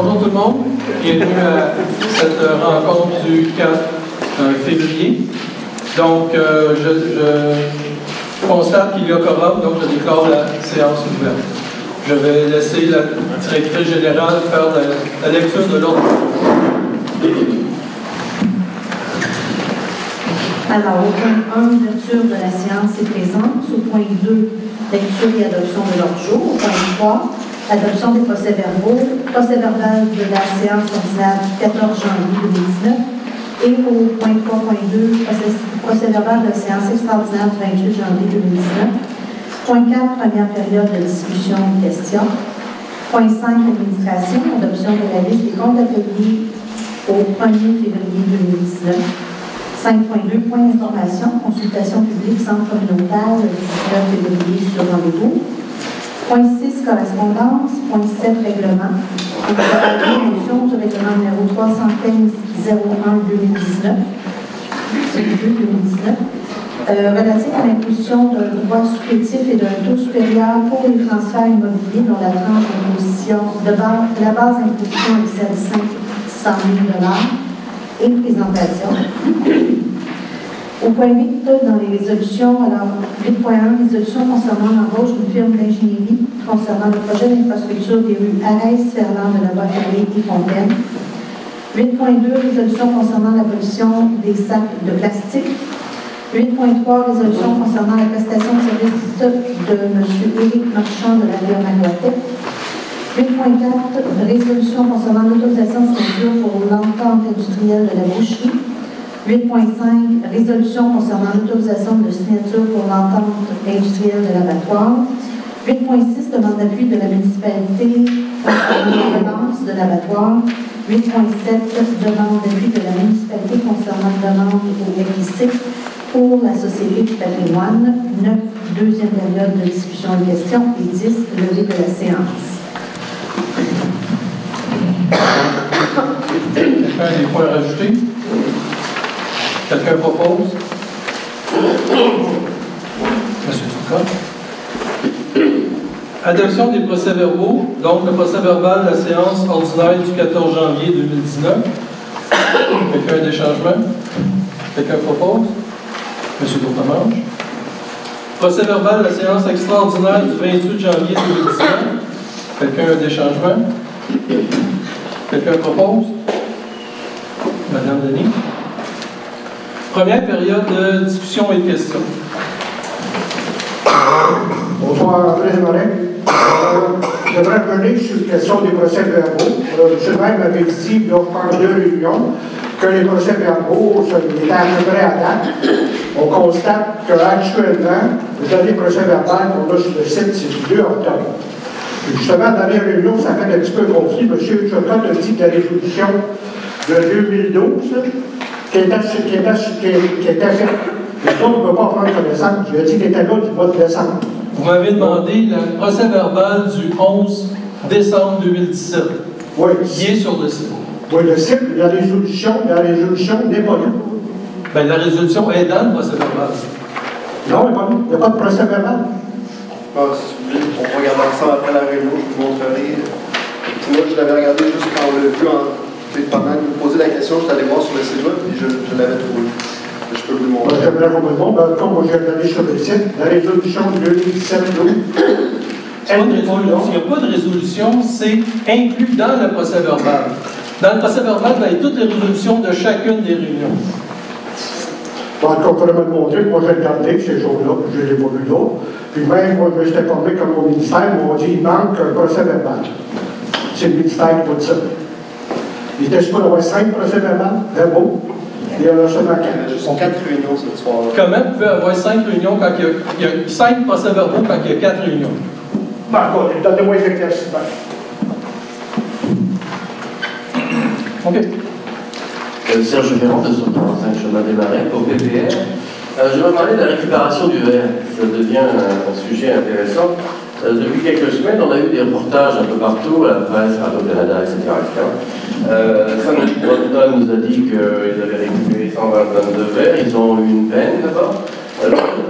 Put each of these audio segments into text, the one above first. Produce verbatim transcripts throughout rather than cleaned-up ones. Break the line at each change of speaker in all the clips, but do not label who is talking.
Bonjour tout le monde, bienvenue à cette rencontre du quatre février. Donc, euh, je, je constate qu'il y a quorum, donc je déclare la séance ouverte. Je vais laisser la directrice générale faire la, la lecture de l'ordre.
Alors, au point un, ouverture de la séance est présente. Au point deux, lecture et adoption de l'ordre du jour. Au point trois, adoption des procès-verbaux, procès-verbal de la séance ordinaire du quatorze janvier deux mille dix-neuf. Et au point trois point deux, procès-verbal de la séance extraordinaire du vingt-huit janvier deux mille dix-neuf. Point quatre, première période de discussion et questions. Point cinq, administration, adoption de la liste des comptes appelés au premier février deux mille dix-neuf. cinq point deux, point d'information, consultation publique centre communautaire le dix-neuf février sur rendez-vous. Point six, correspondance. Point sept, règlement. Évolution du règlement numéro trois cent quinze zéro un deux mille dix-neuf. C'est le deux mille dix-neuf. Euh, relatif à l'imposition d'un droit supplétif et d'un taux supérieur pour les transferts immobiliers dont la tranche d'imposition de base, la base d'imposition excède cinq cent mille dollars et présentation. Au point huit, dans les résolutions, alors huit point un, résolution concernant l'embauche d'une firme d'ingénierie concernant le projet d'infrastructure des rues Arès, Ferland, de la Bois-Ferrée et Fontaine. huit point deux, résolution concernant l'abolition des sacs de plastique. huit point trois, résolution concernant la prestation de service de M. Éric Marchand de la firme Aquatec. huit point quatre, résolution concernant l'autorisation de signature pour l'entente industrielle de la boucherie. huit point cinq, résolution concernant l'autorisation de signature pour l'entente industrielle de l'abattoir. huit point six, demande d'appui de la municipalité concernant la relance de l'abattoir. huit point sept, demande d'appui de la municipalité concernant la demande au R I C pour la Société du patrimoine. neuf, deuxième période de discussion et questions. Et dix, levée de la séance.
Quelqu'un a des points à rajouter? Quelqu'un propose? Monsieur Turcotte. Adoption des procès-verbaux. Donc, le procès-verbal de la séance ordinaire du quatorze janvier deux mille dix-neuf. Quelqu'un a des changements? Quelqu'un propose? Monsieur Courtemanche. Procès-verbal de la séance extraordinaire du vingt-huit janvier deux mille dix-neuf. Quelqu'un a des changements? Quelqu'un propose? Madame Denis. Première période de discussion et de questions.
Bonsoir, André Morin. Euh, je voudrais revenir sur la question des procès-verbaux. Euh, je même avait dit, lors de deux réunions, que les procès-verbaux étaient à peu près à date. On constate qu'actuellement, le dernier procès-verbal qu'on a sur le site, c'est du deux octobre. Et justement, dans les réunions, ça fait un petit peu conflit. M. Turcotte a dit que la résolution de deux mille douze, qui était, qui était, qui était faite, les autres ne peuvent pas prendre connaissance. Je lui ai dit qu'il était là du mois de décembre.
Vous m'avez demandé le procès-verbal du onze décembre deux mille dix-sept.
Oui.
Qui est sur le site.
Oui, le site, la résolution, la résolution n'est pas là.
Bien, la résolution est dans le procès-verbal.
Non, il n'y a pas de procès-verbal.
Ah, si vous voulez, on va regarder ensemble après la réunion, je vous montrerai. Moi, je l'avais regardé juste quand on l'a vu en, pendant que vous posez la question, je suis allé voir sur le site web et je, je l'avais trouvé. Je peux vous le montrer.
Ben, j'aimerais qu'on me montre, ben, comme moi j'ai regardé sur le site, la résolution de deux mille dix-sept,
il n'y a pas de résolution, c'est inclus dans le procès-verbal. Dans le procès-verbal, il y a toutes les résolutions de chacune des réunions.
Bon, on pourrait me le montrer, moi j'ai regardé ces jours-là, je ne l'ai pas vu là. Puis même, moi, je m'étais formé comme au ministère, ils m'ont dit il manque un procès-verbal. C'est le ministère qui doit ça. Il était supposé avoir cinq procès-verbal, verbaux. Il y en a seulement quatre.
Ce sont quatre réunions ce soir-là.
Comment vous pouvez avoir cinq réunions quand il y a, il y a cinq procès-verbaux quand il y a quatre réunions?
Ben, bon, donnez-moi les éclaircissements.
OK.
Euh, Serge Ferrand, deux cent quarante-cinq Chemin des Marais, au P P R. Euh, je vais parler de la récupération du verre. Ça devient un, un sujet intéressant. Euh, depuis quelques semaines, on a eu des reportages un peu partout, à la presse, Radio-Canada, et cetera et cetera. Euh, Samuel Brompton nous a dit qu'ils avaient récupéré cent vingt tonnes de verre. Ils ont eu une peine d'abord. Euh, L'autre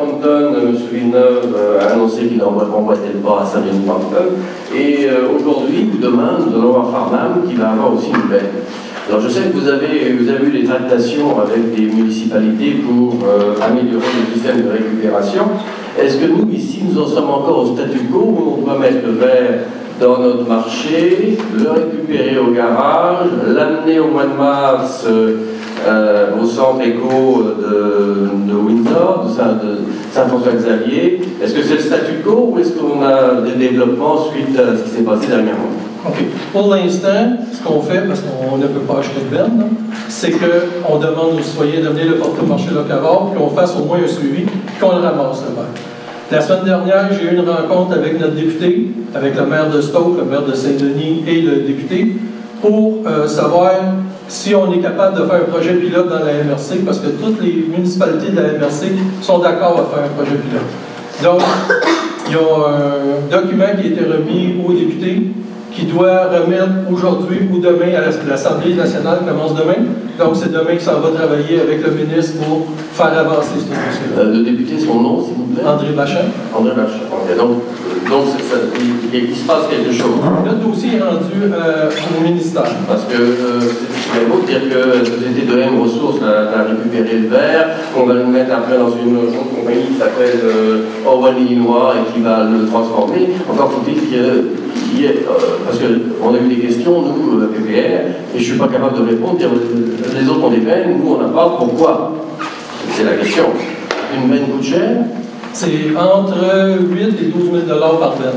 trente tonnes, M. Villeneuve a annoncé qu'il n'emboîtait pas à Saint-Denis-Pont. Et euh, aujourd'hui ou demain, nous allons avoir Farnham qui va avoir aussi une benne. Alors je sais que vous avez, vous avez eu des tractations avec des municipalités pour euh, améliorer le système de récupération. Est-ce que nous, ici, nous en sommes encore au statu quo où on doit mettre le verre dans notre marché, le récupérer au garage, l'amener au mois de mars euh, au centre éco de, de Windsor, de Saint-François-Xavier? Est-ce que c'est le statu quo ou est-ce qu'on a des développements suite à ce qui s'est passé dernièrement?
OK. Pour l'instant, ce qu'on fait, parce qu'on ne peut pas acheter de benne, c'est qu'on demande aux citoyens d'amener le porte-marché locavore, puis qu'on fasse au moins un suivi, puis qu'on le ramasse le verre. La semaine dernière, j'ai eu une rencontre avec notre député, avec le maire de Stoke, le maire de Saint-Denis et le député, pour euh, savoir si on est capable de faire un projet pilote dans la M R C, parce que toutes les municipalités de la M R C sont d'accord à faire un projet pilote. Donc, il y a un document qui a été remis aux députés, qui doit remettre aujourd'hui ou demain à l'Assemblée nationale, commence demain. Donc, c'est demain que ça va travailler avec le ministre pour faire avancer ce dossier-là.
Euh, le député, son nom, s'il vous plaît?
André Bachin.
André Bachin. Okay. Donc, donc ça, il, il se passe quelque chose.
Le dossier est rendu euh, au ministère.
Parce que euh, c'est beau de dire que la société de M Ressources a, a récupéré le verre, qu'on va le mettre après dans une autre compagnie qui s'appelle euh, Owen Illinois et qui va le transformer. Encore faut-il qu'il y ait. Euh, parce qu'on a eu des questions, nous, la P P R, et je ne suis pas capable de répondre. Dire, les autres ont des bennes, nous on n'a pas. Pourquoi? C'est la question. Une benne coûte cher?
C'est entre huit et douze mille dollars par benne.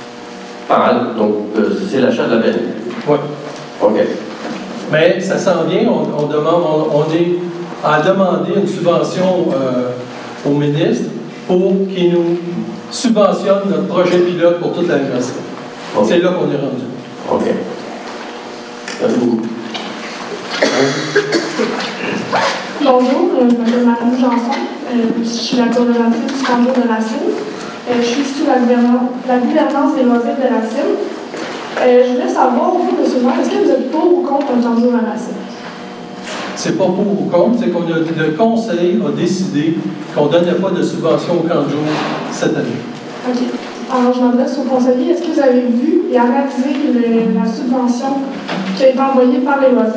Par an. Donc, euh, c'est l'achat de la benne?
Oui.
OK.
Mais ça s'en vient, on, on, demande, on, on est à demander une subvention euh, au ministre pour qu'il nous subventionne notre projet pilote pour toute la M R C. Okay. C'est là qu'on est rendu.
OK. Merci beaucoup.
Bonjour, euh, je m'appelle Madame Janson. Euh, je suis la coordonnatrice du canton de la Cîme. Euh, je suis sous la, la gouvernance des loisirs de la Cîme. Euh, je voulais savoir, vous, M. le maire, est-ce que vous êtes pour ou contre un camp de jour à la Cîme?
C'est pas pour ou contre, c'est qu'on a le conseil a décidé qu'on ne donnait pas de subvention au camp de jour cette année.
OK. Alors, je m'adresse au conseiller. Est-ce que vous avez vu et analysé le, la subvention qui a été envoyée par les loisirs?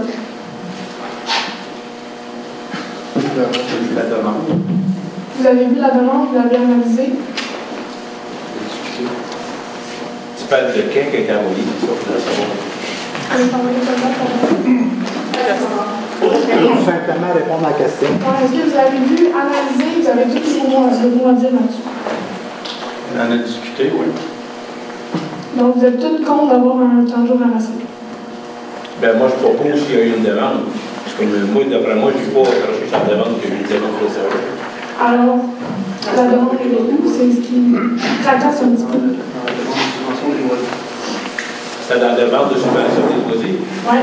J'ai vu la demande.
Vous avez vu la demande, vous l'avez analysée?
Tu parles de quel qui a été envoyé?
Tout simplement répondre à la question.
Est-ce que vous avez vu, analysé, vous avez tout ce mot à dire là-dessus?
On en a discuté, oui.
Donc, vous êtes tous contre d'avoir un camp de jour à la Cîme?
Ben moi, je propose qu'il y ait une demande. Parce que moi, d'après moi, je ne suis pas accroché sur la demande que je lui demande de savoir.
Alors, la demande est où? C'est ce qui tracasse un petit peu.
C'est dans la demande de subvention des loisirs?
Oui.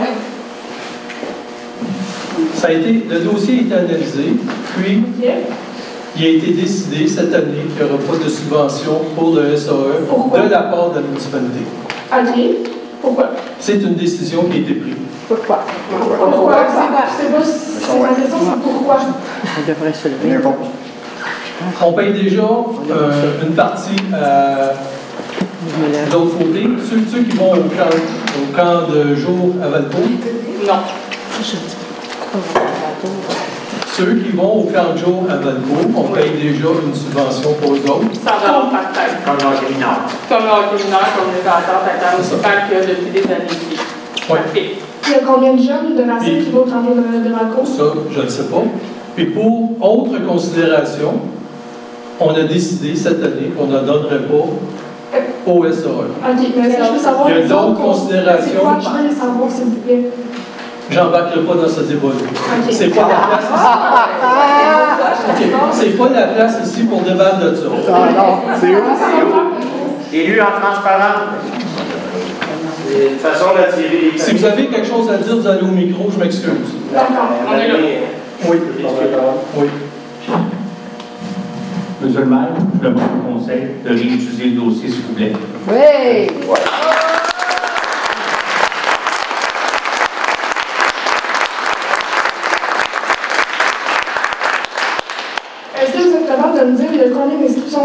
Ça a été, le dossier a été analysé, puis
Okay.
il a été décidé cette année qu'il n'y aura pas de subvention pour le S A E
Pourquoi?
de la part de la municipalité.
OK. Pourquoi?
C'est une décision qui a été prise.
Pourquoi? Pourquoi? C'est pas, c'est ma question, c'est pourquoi?
On devrait se lever.
On paye déjà euh, une partie à de l'autre côté. Ceux, ceux qui vont au camp, au camp de jour à Valpo.
Non.
Ceux qui vont au camp de jour à Valpo, on paye déjà une subvention pour eux autres.
Ça va par tête.
Comme dans le mineur.
Comme le mineur, comme les attentes à terme municipal qu'il y a depuis des années ici.
Oui.
Parfait.
Il y a combien de jeunes de la Cîme qui vont au camp de, de Valpo?
Ça, je ne sais pas. Puis pour autre considération, on a décidé cette année qu'on ne donnerait pas au S A E.
OK, mais est-ce que je peux savoir...
Il y a
les
d'autres
autres
considérations.
C'est quoi? Je veux les savoir, s'il vous plaît.
J'embarquerai pas dans ce débat-là.
OK.
C'est pas la place ici. Okay. C'est pas la place ici pour débattre de ça.
Ah non, c'est où? C'est où?
Élu en transparence. C'est une façon d'attirer les...
Si vous avez quelque chose à dire, vous allez au micro, je m'excuse.
D'accord,
on est là.
Oui. Oui.
Monsieur le maire, je demande au conseil de réétudier le dossier, s'il vous plaît.
Oui!
Est-ce que vous êtes capable de me dire il y a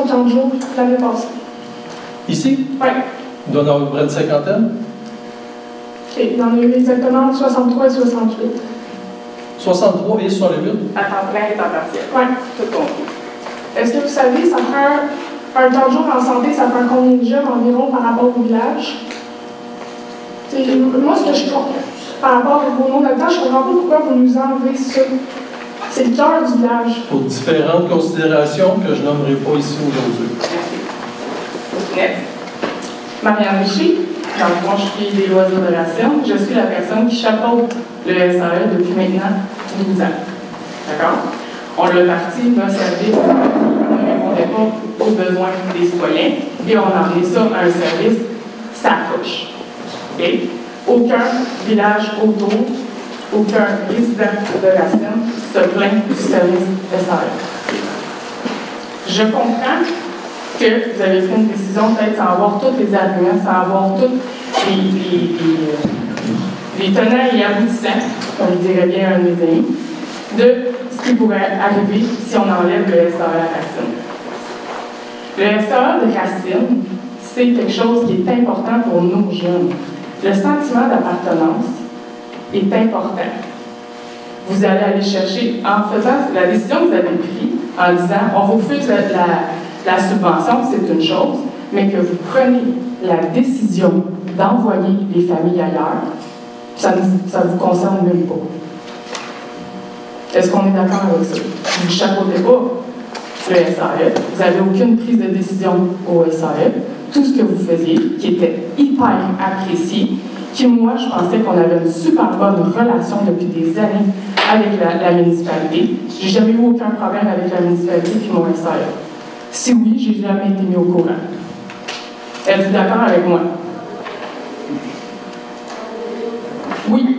camp de jour l'année passée.
Ici?
Oui.
Il doit en avoir près de cinquantaine?
Okay. Il y en a eu exactement soixante-trois et soixante-huit.
soixante-trois et soixante-huit?
À temps plein et temps partiel.
Oui.
Tout compris.
Est-ce que vous savez, ça prend un temps de jour en santé, ça prend combien de jeunes environ par rapport au village? T'sais, moi, ce que je comprends par rapport à vos noms d'habitants, je ne comprends pas pourquoi vous nous enlevez ça. C'est le cœur du village.
Pour différentes considérations que je nommerai pas ici aujourd'hui.
Merci. Next. Marianne Richer. Donc, moi, je suis des loisirs de la Seine. Je suis la personne qui chapeaute le S A E depuis maintenant douze ans. D'accord? On l'a parti d'un service qui ne répondait pas aux besoins des citoyens, et on a amené ça à un service sacoche. Okay? Aucun village autour, aucun résident de la Seine se plaint du service S A E. Je comprends que vous avez pris une décision, peut-être sans avoir tous les arguments, sans avoir tous les, les, les, les tenants et aboutissants, comme dirait bien un de mes amis, de ce qui pourrait arriver si on enlève le S A E à Racine. Le S A E de Racine, c'est quelque chose qui est important pour nos jeunes. Le sentiment d'appartenance est important. Vous allez aller chercher, en faisant la décision que vous avez prise, en disant on vous refuse la, la, la subvention, c'est une chose, mais que vous prenez la décision d'envoyer les familles ailleurs, ça ne vous concerne même pas. Est-ce qu'on est d'accord avec ça? Vous ne chapeautez pas le S A E, vous n'avez aucune prise de décision au S A E. Tout ce que vous faisiez, qui était hyper apprécié, qui, moi, je pensais qu'on avait une super bonne relation depuis des années avec la, la municipalité. J'ai jamais eu aucun problème avec la municipalité et mon S A E. Si oui, j'ai jamais été mis au courant. Êtes-vous d'accord avec moi? Oui.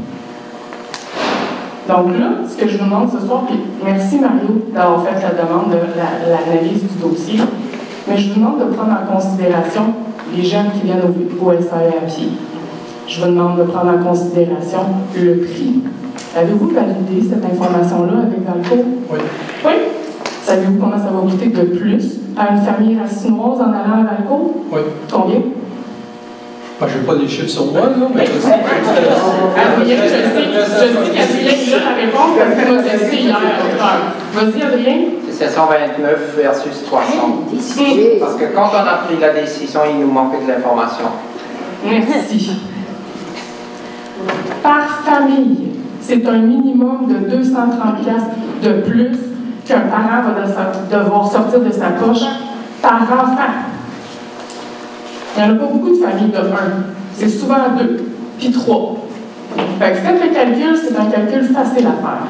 Donc là, ce que je vous demande ce soir, puis merci Mario d'avoir fait la demande de l'analyse la, du dossier, mais je vous demande de prendre en considération les jeunes qui viennent au, au S A E à pied. Je vous demande de prendre en considération le prix. Avez-vous validé cette information-là avec Valco?
Oui.
Oui? Savez-vous comment ça va coûter de plus à une famille racinoise en allant à Valco?
Oui.
Combien?
Ben, je n'ai pas les chiffres sur moi, là, mais je sais.
Adrien, je sais, je sais qu'Adrien a la réponse parce qu'il m'a testé hier à l'autre heure. Vas-y, Adrien.
C'est sept cent vingt-neuf versus trois cents. Parce que quand on a pris la décision, il nous manquait de l'information.
Merci. Par famille, c'est un minimum de deux cent trente piastres de plus qu'un parent va devoir sortir de sa poche par enfant. Il n'y en a pas beaucoup de familles de un. C'est souvent deux, puis trois. Fait que faites le calcul, c'est un calcul facile à faire.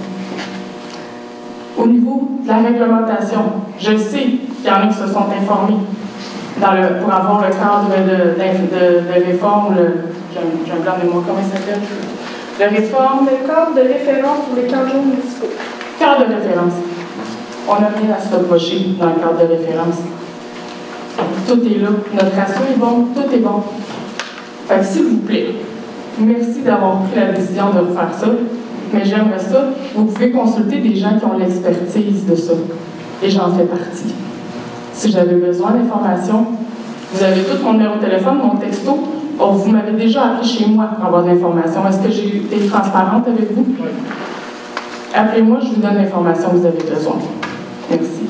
Au niveau de la réglementation, je sais qu'il y en a qui se sont informés dans le, pour avoir le cadre de, de, de, de réforme, j'ai un blanc de mémoire, comment il s'appelle? De réforme.
Le cadre de référence pour les camps de jour municipaux.
Cadre de référence. On n'a rien à se reprocher dans le cadre de référence. Tout est là. Notre ratio est bon, tout est bon. Fait que s'il vous plaît, merci d'avoir pris la décision de refaire ça, mais j'aimerais ça, vous pouvez consulter des gens qui ont l'expertise de ça. Et j'en fais partie. Si j'avais besoin d'informations, vous avez tout mon numéro de téléphone, mon texto. Oh, vous m'avez déjà appelé chez moi pour avoir de l'information. Est-ce que j'ai été transparente avec vous? Oui. Appelez-moi, je vous donne l'information que vous avez besoin. Merci.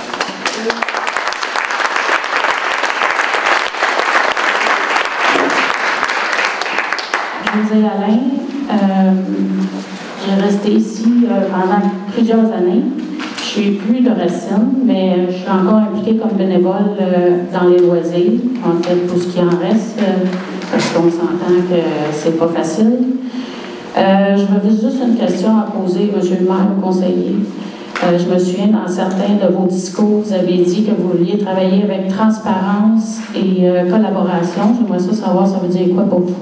José Alain, euh, j'ai resté ici euh, pendant plusieurs années. Je suis plus de Racine, mais je suis encore impliquée comme bénévole euh, dans les loisirs, en fait, tout ce qui en reste, euh, parce qu'on s'entend que c'est pas facile. Euh, je me fais juste une question à poser, monsieur le maire, le conseiller. Euh, je me souviens, dans certains de vos discours, vous avez dit que vous vouliez travailler avec transparence et euh, collaboration. J'aimerais ça savoir, ça veut dire quoi pour vous?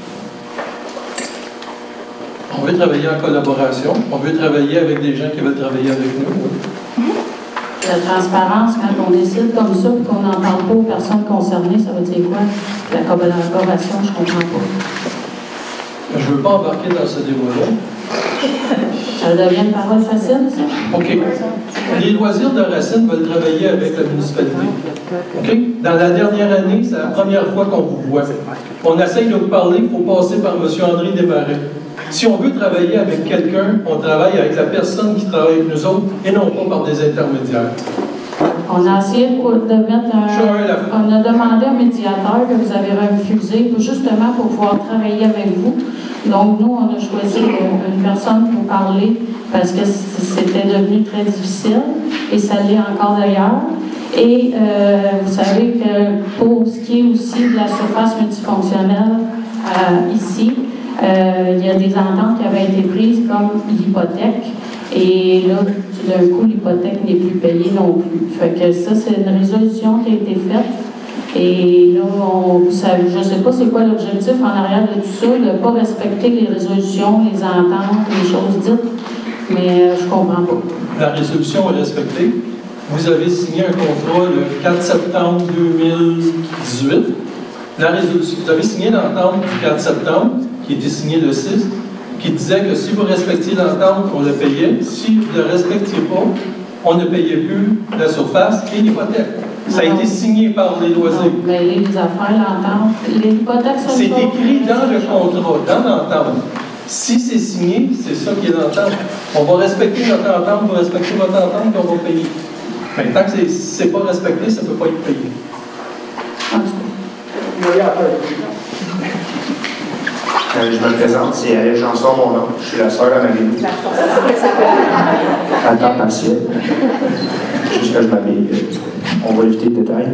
On veut travailler en collaboration. On veut travailler avec des gens qui veulent travailler avec nous. Oui.
La transparence, quand on décide comme ça et qu'on n'en parle pas aux personnes concernées, ça veut dire quoi? La collaboration, je ne comprends pas.
Je ne veux pas embarquer dans ce débat-là.
Ça devient une parole facile, ça?
OK. Les loisirs de Racine veulent travailler avec la municipalité. OK? Dans la dernière année, c'est la première fois qu'on vous voit. On essaye de vous parler, il faut passer par M. André Desmarais. Si on veut travailler avec quelqu'un, on travaille avec la personne qui travaille avec nous autres et non pas par des intermédiaires.
On a essayé de mettre un... On a demandé un médiateur que vous avez refusé, justement pour pouvoir travailler avec vous. Donc, nous, on a choisi une personne pour parler parce que c'était devenu très difficile et ça l'est encore d'ailleurs. Et euh, vous savez que pour ce qui est aussi de la surface multifonctionnelle euh, ici, euh, il y a des ententes qui avaient été prises comme l'hypothèque. Et là, d'un coup, l'hypothèque n'est plus payée non plus. Fait que ça, c'est une résolution qui a été faite. Et là, on, ça, je ne sais pas c'est quoi l'objectif en arrière de tout ça, de ne pas respecter les résolutions, les ententes, les choses dites, mais euh, je ne comprends pas.
La résolution est respectée. Vous avez signé un contrat le quatre septembre deux mille dix-huit. La résolution, vous avez signé l'entente du quatre septembre, qui était signée le six, qui disait que si vous respectiez l'entente, on le payait. Si vous ne le respectiez pas, on ne payait plus la surface et l'hypothèque. Ça a été signé par les loisirs.
Non, mais les affaires, l'entente, l'hypothèque...
C'est écrit dans le contrat, dans l'entente. Si c'est signé, c'est ça qui est l'entente. On va respecter notre entente, on va respecter votre entente, puis on va payer. Mais tant que ce n'est pas respecté, ça ne peut pas être payé.
Euh, je me présente, c'est Alain Janson, mon nom. Je suis la sœur à Marie. À temps partiel. Jusqu'à je m'habille. On va éviter le détail.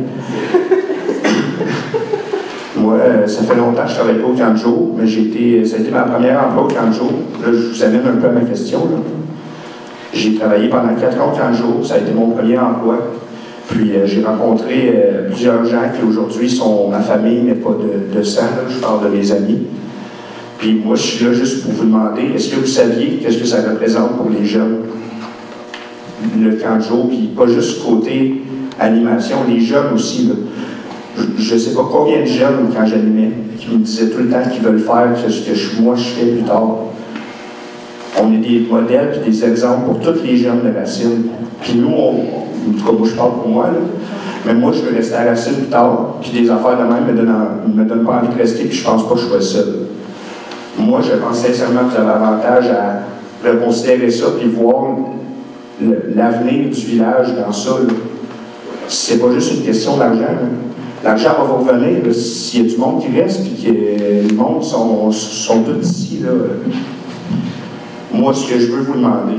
Moi, euh, ça fait longtemps que je ne travaille pas au camp de jour, mais j'ai été, ça a été ma première emploi au camp de jour. Là, je vous amène un peu à ma question. J'ai travaillé pendant quatre ans au camp de jour. Ça a été mon premier emploi. Puis euh, j'ai rencontré euh, plusieurs gens qui aujourd'hui sont ma famille, mais pas de, de sang. Là. Je parle de mes amis. Puis moi, je suis là juste pour vous demander, est-ce que vous saviez qu'est-ce que ça représente pour les jeunes, le camp de jour, puis pas juste côté animation, les jeunes aussi. Là. Je ne sais pas combien de jeunes, quand j'animais, qui me disaient tout le temps qu'ils veulent faire ce que je, moi je fais plus tard. On est des modèles et des exemples pour tous les jeunes de Racine. Puis nous, on, en tout cas, moi je parle pour moi, là, mais moi je veux rester à Racine plus tard, puis des affaires de même ne me donnent pas envie de rester, puis je pense pas que je sois seul. Moi, je pense sincèrement que vous avez avantage à reconsidérer ça puis voir l'avenir du village dans ça. C'est pas juste une question d'argent. L'argent va vous revenir s'il y a du monde qui reste puis que le monde sont, sont tous ici. Là. Moi, ce que je veux vous demander,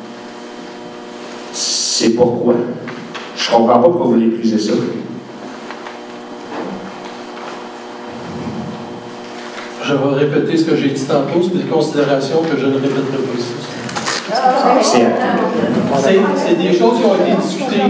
c'est pourquoi. Je comprends pas pourquoi vous voulez épuiser ça.
Je vais répéter ce que j'ai dit tantôt, c'est des considérations que je ne répéterai pas ici. C'est des choses qui ont été discutées.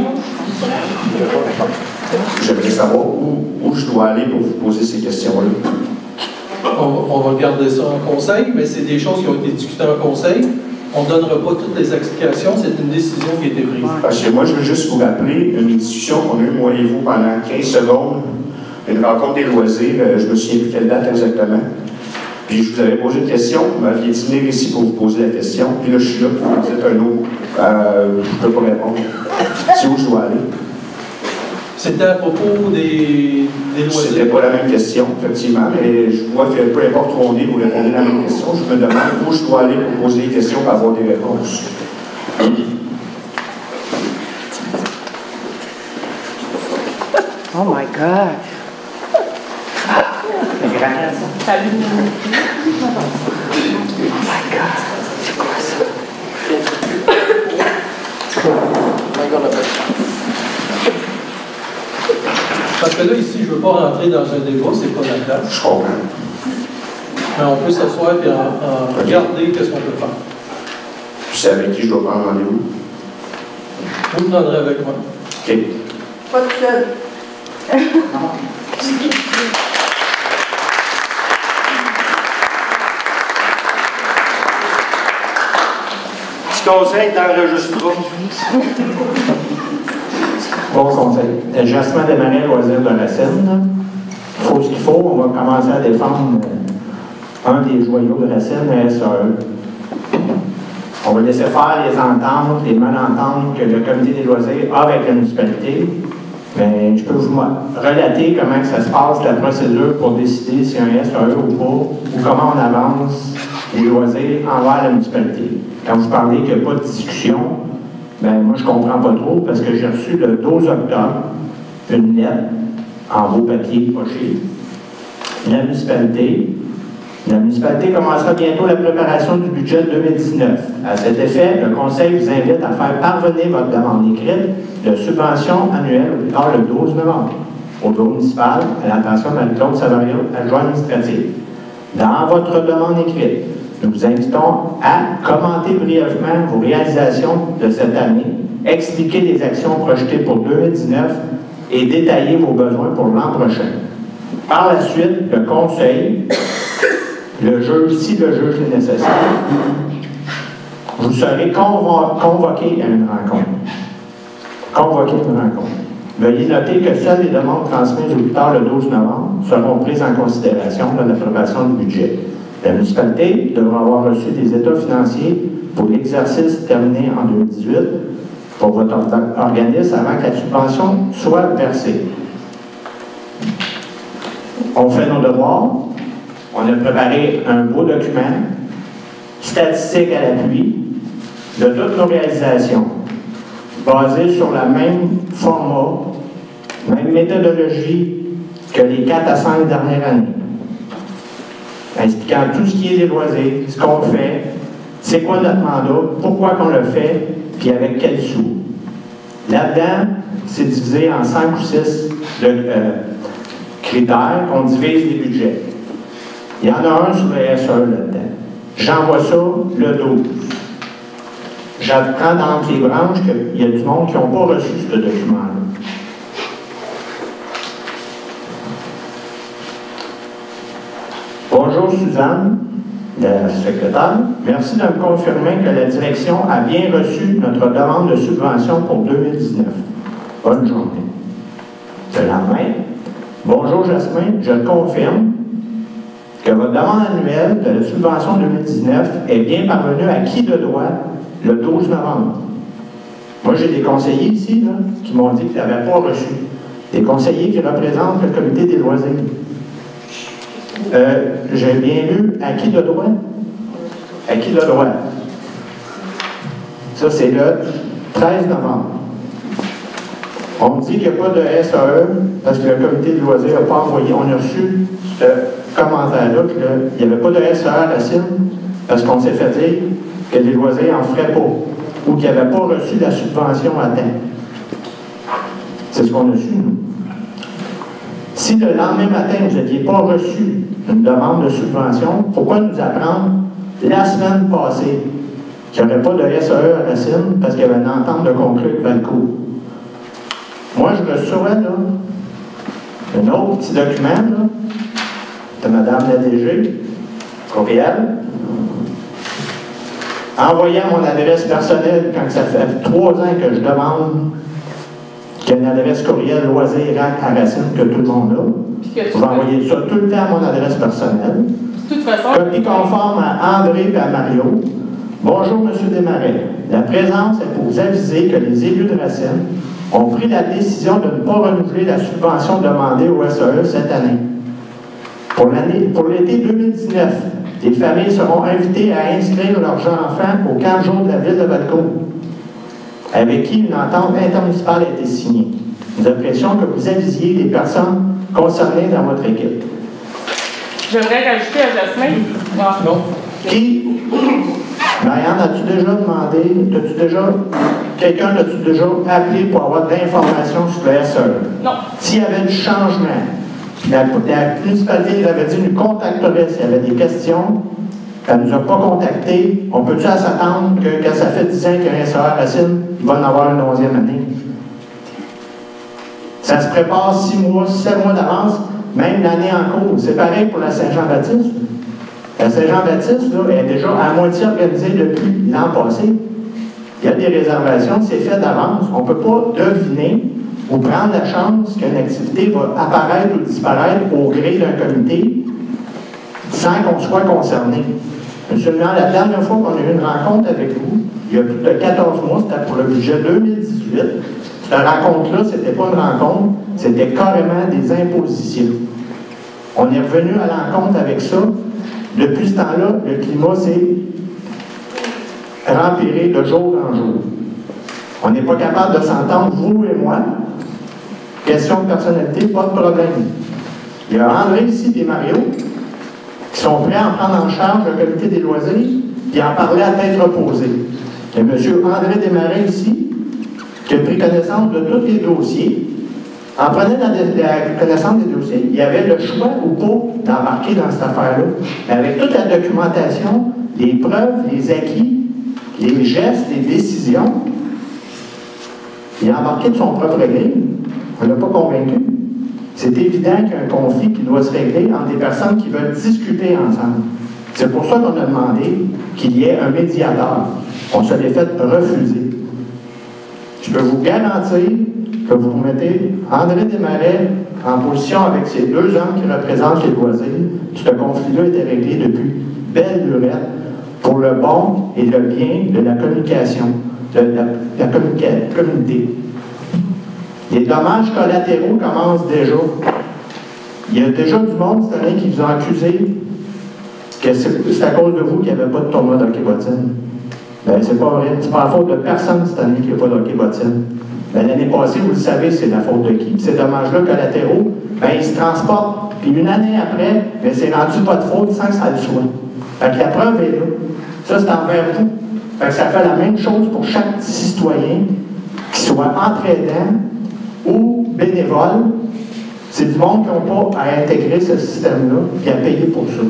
J'aimerais savoir où, où je dois aller pour vous poser ces questions-là.
On, on va garder ça en conseil, mais c'est des choses qui ont été discutées en conseil. On ne donnera pas toutes les explications, c'est une décision qui a été prise.
Parce que moi, je veux juste vous rappeler une discussion qu'on a eue, moi et vous, pendant quinze secondes, une rencontre des loisirs, je ne me souviens plus quelle date exactement. Puis je vous avais posé une question, vous m'aviez dit venir ici pour vous poser la question, puis là je suis là pour vous dire un autre. Euh, je ne peux pas répondre. C'est où je dois aller?
C'était à propos des, des loisirs.
C'était pas la même question, effectivement, mais je vois que peu importe où on est, vous répondez à la même question. Je me demande où je dois aller pour poser des questions pour avoir des réponses.
Oh my God!
C'est grand. Salut.
Oh my God! C'est quoi ça?
Parce que là, ici, je ne veux pas rentrer dans un débat, c'est pas la place.
Je comprends.
Mais on peut s'asseoir et en, en regarder qu'est-ce qu'on peut faire.
Tu sais avec qui je dois prendre rendez-vous?
Vous le prendrez avec moi.
OK.
Pas tout seul.
Non.
Petit conseil d'enregistrement.
Bon conseil. Jasmin Desmarais, loisir de Racine. Il faut ce qu'il faut. On va commencer à défendre un des joyaux de Racine, la S A E. On va laisser faire les ententes, les malententes que le comité des loisirs a avec la municipalité. Mais je peux vous relater comment que ça se passe, la procédure pour décider si un S A E ou pas, ou comment on avance les loisirs envers la municipalité. Quand vous parlez qu'il n'y a pas de discussion, ben moi je ne comprends pas trop parce que j'ai reçu le douze octobre une lettre en beau papier poché. La municipalité, la municipalité commencera bientôt la préparation du budget deux mille dix-neuf. À cet effet, le Conseil vous invite à faire parvenir votre demande écrite de subvention annuelle au plus tard le douze novembre au bureau municipal à l'attention de Marie-Claude Savario, adjoint administrative. Dans votre demande écrite, nous vous invitons à commenter brièvement vos réalisations de cette année, expliquer les actions projetées pour deux mille dix-neuf et détailler vos besoins pour l'an prochain. Par la suite, le Conseil, le juge, si le juge est nécessaire, vous serez convo convoqué à une rencontre. Convoqué à une rencontre. Veuillez noter que seules les demandes transmises au plus tard le douze novembre seront prises en considération dans l'approbation du budget. La municipalité devra avoir reçu des états financiers pour l'exercice terminé en deux mille dix-huit pour votre organisme avant que la subvention soit versée. On fait nos devoirs. On a préparé un beau document, statistique à l'appui, de toutes nos réalisations, basé sur le même format, même méthodologie que les quatre à cinq dernières années, expliquant tout ce qui est des loisirs, ce qu'on fait, c'est quoi notre mandat, pourquoi qu'on le fait, puis avec quels sous. Là-dedans, c'est divisé en cinq ou six de, euh, critères qu'on divise les budgets. Il y en a un sur le S A E là-dedans. J'envoie ça le douze. J'apprends dans les branches qu'il y a du monde qui n'ont pas reçu ce document-là. Bonjour Suzanne, la secrétaire. Merci de me confirmer que la direction a bien reçu notre demande de subvention pour deux mille dix-neuf. Bonne journée. Le lendemain. Bonjour Jasmin, je le confirme que votre demande annuelle de la subvention deux mille dix-neuf est bien parvenue à qui de droit le douze novembre. Moi, j'ai des conseillers ici là, qui m'ont dit qu'ils n'avaient pas reçu. Des conseillers qui représentent le comité des loisirs. Euh, j'ai bien lu à qui de droit? À qui de droit? Ça, c'est le treize novembre. On me dit qu'il n'y a pas de S A E parce que le comité de loisirs n'a pas envoyé. On a reçu ce commentaire-là qu'il n'y avait pas de S A E à la cible parce qu'on s'est fait dire que les loisirs n'en feraient pas ou qu'ils n'avaient pas reçu la subvention à temps. C'est ce qu'on a su, nous. Si le lendemain matin, vous n'aviez pas reçu une demande de subvention, pourquoi nous apprendre la semaine passée qu'il n'y aurait pas de S A E à la cible parce qu'il y avait une entente de conclu avec Valcourt? Moi, je reçois, là, un autre petit document, là, de Mme la D G, courriel, envoyé à mon adresse personnelle quand ça fait trois ans que je demande qu'il y ait une adresse courriel loisir à Racine que tout le monde a. Vous envoyez ça tout le temps à mon adresse personnelle.
De toute façon,
copie conforme à André et à Mario. Bonjour, M. Desmarais. La présence est pour vous aviser que les élus de Racine ont pris la décision de ne pas renouveler la subvention demandée au S A E cette année. Pour l'année, pour l'été deux mille dix-neuf, les familles seront invitées à inscrire leurs enfants aux camps jours de la ville de Valcourt, avec qui une entente intermunicipale a été signée. Nous apprécions que vous avisiez les personnes concernées dans votre équipe.
J'aimerais rajouter à Jasmin.
Non. Qui? Marianne, as-tu déjà demandé, as-tu déjà, quelqu'un as-tu déjà appelé pour avoir de l'information sur le S A E?
Non.
S'il y avait du changement, la, la municipalité nous avait dit nous contacterait s'il y avait des questions, elle ne nous a pas contactés. On peut-tu s'attendre que quand ça fait dix ans qu'il y a un S A E à Racine, il va en avoir une onzième année? Ça se prépare six mois, sept mois d'avance, même l'année en cours. C'est pareil pour la Saint-Jean-Baptiste. La Saint-Jean-Baptiste là, est déjà à moitié organisée depuis l'an passé. Il y a des réservations, c'est fait d'avance. On ne peut pas deviner ou prendre la chance qu'une activité va apparaître ou disparaître au gré d'un comité sans qu'on soit concerné. Monsieur le maire, la dernière fois qu'on a eu une rencontre avec vous, il y a plus de quatorze mois, c'était pour le budget deux mille dix-huit. Cette rencontre-là, ce n'était pas une rencontre, c'était carrément des impositions. On est revenu à l'encontre avec ça. Depuis ce temps-là, le climat s'est empiré de jour en jour. On n'est pas capable de s'entendre, vous et moi. Question de personnalité, pas de problème. Il y a André ici et Mario qui sont prêts à en prendre en charge le comité des loisirs et en parler à tête reposée. Il y a M. André Desmarais ici qui a pris connaissance de tous les dossiers. En prenant la, la connaissance des dossiers, il y avait le choix ou pas d'embarquer dans cette affaire-là. Mais avec toute la documentation, les preuves, les acquis, les gestes, les décisions, il a embarqué de son propre gré. On ne l'a pas convaincu. C'est évident qu'il y a un conflit qui doit se régler entre des personnes qui veulent discuter ensemble. C'est pour ça qu'on a demandé qu'il y ait un médiateur. On se l'est fait refuser. Je peux vous garantir que vous mettez André Desmarais en position avec ces deux hommes qui représentent les loisirs. Ce conflit-là était réglé depuis belle lurette pour le bon et le bien de la communication, de la, la communica- communauté. Les dommages collatéraux commencent déjà. Il y a déjà du monde cette année qui vous a accusé que c'est à cause de vous qu'il n'y avait pas de tournoi d'hockey bottine. Ben, c'est pas vrai. C'est pas la faute de personne cette année qu'il n'y a pas de hockey bottine. Ben, l'année passée, vous le savez, c'est la faute de qui? Puis ces dommages-là collatéraux, ben, ils se transportent. Puis une année après, ben, c'est rendu pas de faute sans que ça le soit. Fait que la preuve est là. Ça, c'est envers vous. Fait que ça fait la même chose pour chaque petit citoyen, qu'il soit entraidant ou bénévole. C'est du monde qui n'a pas à intégrer ce système-là et à payer pour ça.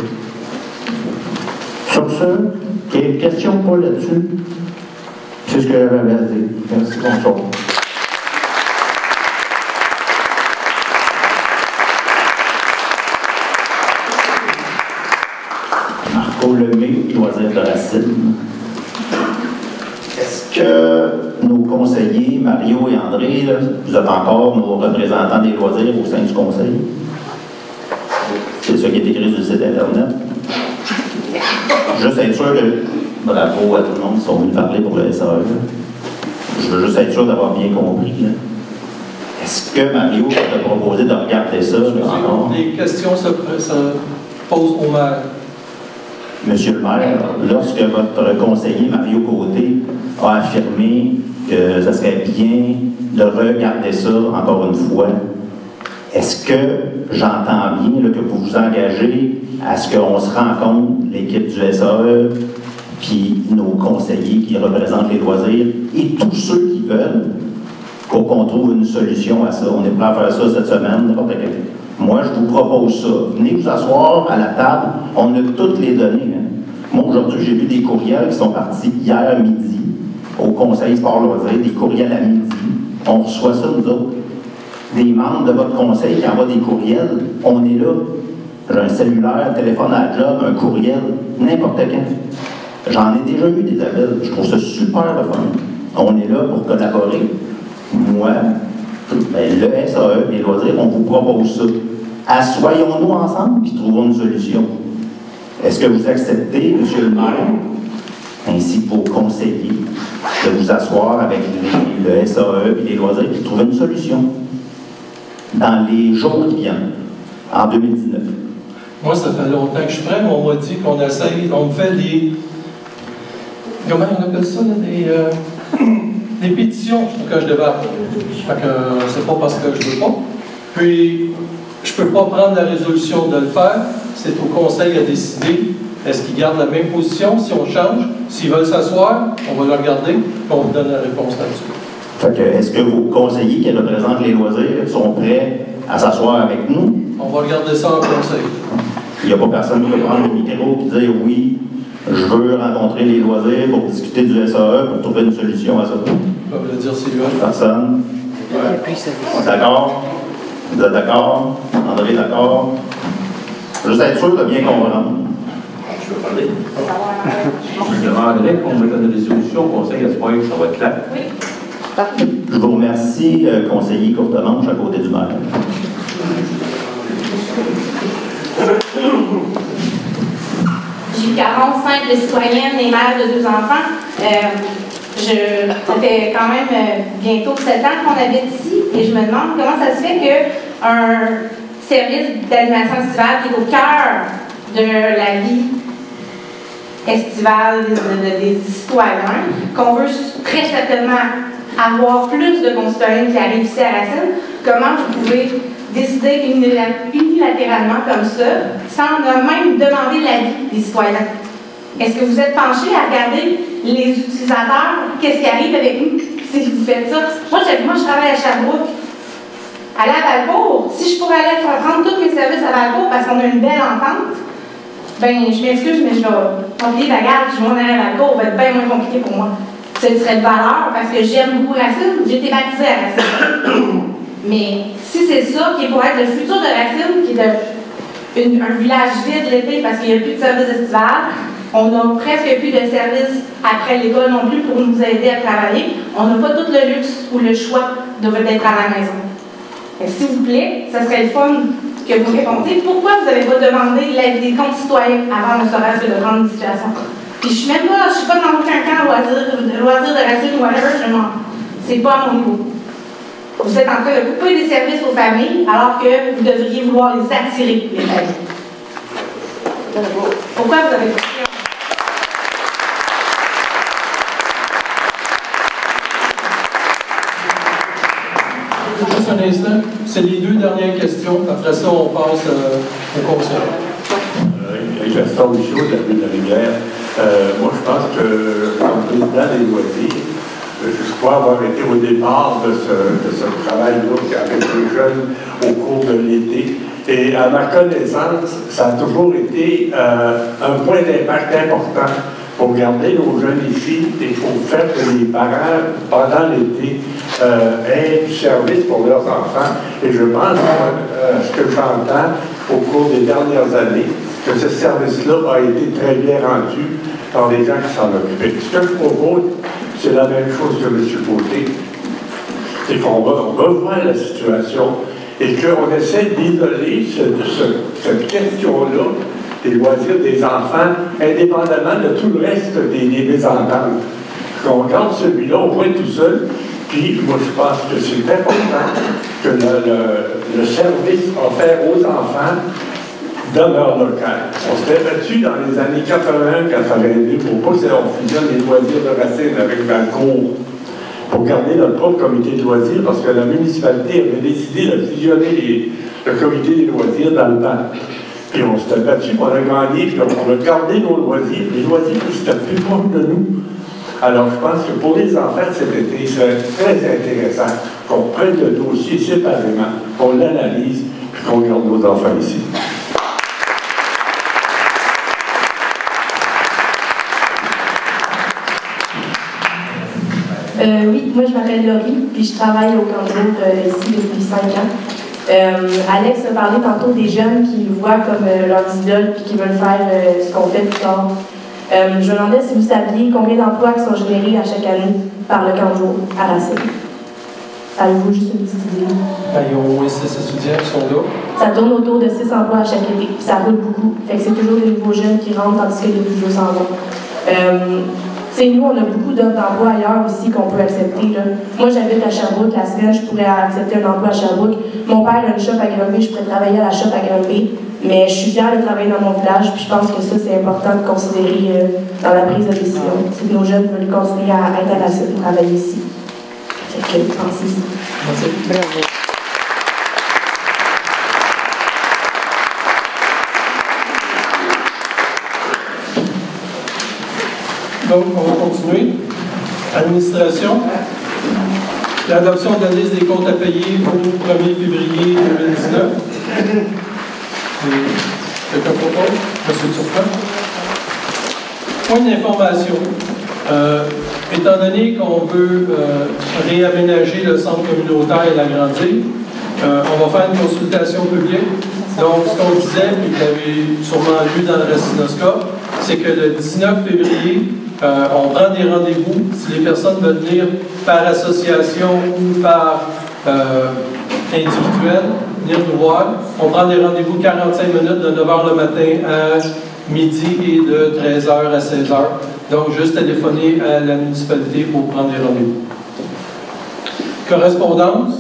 Sur ce, qu'il y ait une question pas là-dessus, c'est ce que j'avais à dire. Merci, bonsoir.
Marco Lemay, loisirs de Racine. Est-ce que nos conseillers, Mario et André, là, vous êtes encore nos représentants des loisirs au sein du conseil? C'est ça qui est écrit sur le site Internet. Juste être sûr que, bravo à tout le monde qui sont venus parler pour le S A E. Je veux juste être sûr d'avoir bien compris. Là. Est-ce que Mario t'a proposé de regarder ça? Là, encore?
Les questions se, se posent au maire.
Monsieur le maire, lorsque votre conseiller Mario Côté a affirmé que ça serait bien de regarder ça encore une fois, est-ce que j'entends bien là, que vous vous engagez à ce qu'on se rencontre, l'équipe du S A E, puis nos conseillers qui représentent les loisirs, et tous ceux qui veulent, pour qu'on trouve une solution à ça? On est prêt à faire ça cette semaine, n'importe quel. Moi, je vous propose ça. Venez vous asseoir à la table. On a toutes les données. Hein. Moi, aujourd'hui, j'ai vu des courriels qui sont partis hier midi au Conseil Sport Loisirs, des courriels à midi. On reçoit ça, nous autres. Des membres de votre conseil qui envoient des courriels. On est là. J'ai un cellulaire, un téléphone à la job, un courriel, n'importe quand. J'en ai déjà eu des appels. Je trouve ça super le fun. On est là pour collaborer. Moi, ben, le S A E, les loisirs, on vous propose ça. Assoyons-nous ensemble et trouvons une solution. Est-ce que vous acceptez, monsieur le maire, ainsi que vos conseillers, de vous asseoir avec les, le S A E et les loisirs et trouver une solution dans les jours qui viennent, en deux mille dix-neuf?
Moi, ça fait longtemps que je prends, mais on m'a dit qu'on essaye, on fait des... Comment on appelle ça, là, des... Euh... des pétitions pour que je débatte. Fait que euh, c'est pas parce que je veux pas. Puis, je peux pas prendre la résolution de le faire. C'est au conseil à décider. Est-ce qu'ils gardent la même position? Si on change, s'ils veulent s'asseoir, on va le regarder, puis on vous donne la réponse là-dessus.
Fait que, est-ce que vos conseillers qui représentent les loisirs sont prêts à s'asseoir avec nous?
On va regarder ça en conseil.
Il n'y a pas personne qui peut prendre le micro et dire oui, je veux rencontrer les loisirs pour discuter du S A E pour trouver une solution à ça.
Je peux le dire si lui.
Personne? Ouais. D'accord? Vous êtes d'accord? André, d'accord? Juste être sûr de bien comprendre. Je veux parler.
Je demanderais qu'on mette une résolution au conseil, j'espère que ça va être clair.
Oui.
Je vous remercie, euh, conseiller Courtemanche, à côté du maire.
J Caron, simple citoyenne et mère de deux enfants. Euh, je, ça fait quand même euh, bientôt sept ans qu'on habite ici et je me demande comment ça se fait qu'un service d'animation estivale qui est au cœur de la vie estivale des, des citoyens, qu'on veut très certainement avoir plus de concitoyens qui arrivent ici à Racine, comment vous pouvez décider unilatéralement comme ça, sans même demander l'avis des citoyens? Est-ce que vous êtes penché à regarder les utilisateurs, qu'est-ce qui arrive avec nous si vous faites ça? Moi, je, moi, je travaille à Sherbrooke. Aller à Valcourt, si je pourrais aller faire prendre tous mes services à Valcourt parce qu'on a une belle entente, ben je m'excuse, mais je vais oublier la garde, je vais m'en aller à Valcourt, ça va être bien moins compliqué pour moi. Ce serait de valeur parce que j'aime beaucoup Racine, j'ai été baptisée à Racine. Mais si c'est ça qui est pour être le futur de Racine, qui est de, une, un village vide l'été parce qu'il n'y a plus de services estivales, on n'a presque plus de services après l'école non plus pour nous aider à travailler, on n'a pas tout le luxe ou le choix de d'être à la maison. S'il vous plaît, ça serait le fun que vous répondiez. Pourquoi vous n'avez pas demandé l'avis des concitoyens avant ne serait-ce que de prendre une situation? Puis je suis même pas, je suis pas dans aucun camp loisir, de loisir de Racine ou whatever, je m'en. C'est pas à mon niveau. Vous êtes en train de couper des services aux familles alors que vous devriez vouloir les attirer, les familles. Pourquoi vous avez pas fait?
Juste un instant, c'est les deux dernières questions. Après ça, on passe euh, au conseil.
Euh, Gaston Michaud de la ville de la Rivière. Euh, moi, je pense que, comme président des loisirs, je crois avoir été au départ de ce, de ce travail-là avec les jeunes au cours de l'été. Et à ma connaissance, ça a toujours été euh, un point d'impact important pour garder nos jeunes ici et pour faire que les parents, pendant l'été, euh, aient du service pour leurs enfants. Et je pense, euh, ce que j'entends au cours des dernières années, que ce service-là a été très bien rendu par les gens qui s'en occupaient. Ce que je propose, c'est la même chose que M. Côté. C'est qu'on va revoir la situation et qu'on essaie d'isoler ce, ce, cette question-là des loisirs des enfants, indépendamment de tout le reste des, des mésententes. Qu'on garde celui-là au moins tout seul, puis moi je pense que c'est important que le, le, le service offert aux enfants demeure local. On s'était battu dans les années quatre-vingt quatre-vingt-deux pour pas qu'on fusionne les loisirs de Racine avec Valcourt, pour garder notre propre comité de loisirs, parce que la municipalité avait décidé de fusionner les, le comité des loisirs dans le temps. Puis on s'était battu, on a gagné, puis on a gardé nos loisirs. Les loisirs, c'était plus proche de nous. Alors, je pense que pour les enfants cet été, c'est très intéressant qu'on prenne le dossier séparément, qu'on l'analyse, puis qu'on garde nos enfants ici.
Euh, oui, moi je m'appelle Laurie, puis je travaille au camp de jour euh, ici depuis cinq ans. Euh, Alex a parlé tantôt des jeunes qui nous voient comme euh, leurs idoles puis qui veulent faire euh, ce qu'on fait plus tard. Euh, je me demandais si vous saviez combien d'emplois qui sont générés à chaque année par le camp de jour à Racine. Avez-vous juste une petite idée?
Ben, il y a au moins six étudiants qui sont là.
Ça tourne autour de six emplois à chaque été, puis ça roule beaucoup. Fait que c'est toujours des nouveaux jeunes qui rentrent tandis que les plus vieux s'en vont. Euh, nous, on a beaucoup d'offres d'emploi ailleurs aussi qu'on peut accepter. Là. Moi, j'habite à Sherbrooke. La semaine, je pourrais accepter un emploi à Sherbrooke. Mon père a une shop à Granby, je pourrais travailler à la shop à Granby. Mais je suis fière de travailler dans mon village, puis je pense que ça, c'est important de considérer euh, dans la prise de décision. C'est que nos jeunes veulent continuer à être à la suite pour travailler ici. Fait que, pensez-y.
Merci.
Bravo.
Donc, on va continuer. Administration. L'adoption de la liste des comptes à payer au premier février deux mille dix-neuf. Quelqu'un propose? M. Turcotte. Point d'information. Euh, étant donné qu'on veut euh, réaménager le centre communautaire et l'agrandir, euh, on va faire une consultation publique. Donc, ce qu'on disait, puis vous l'avez sûrement lu dans le Racinoscope, c'est que le dix-neuf février, euh, on prend des rendez-vous. Si les personnes veulent venir par association ou par euh, individuel, venir nous voir, on prend des rendez-vous quarante-cinq minutes de neuf heures le matin à midi et de treize heures à seize heures. Donc, juste téléphoner à la municipalité pour prendre des rendez-vous. Correspondance.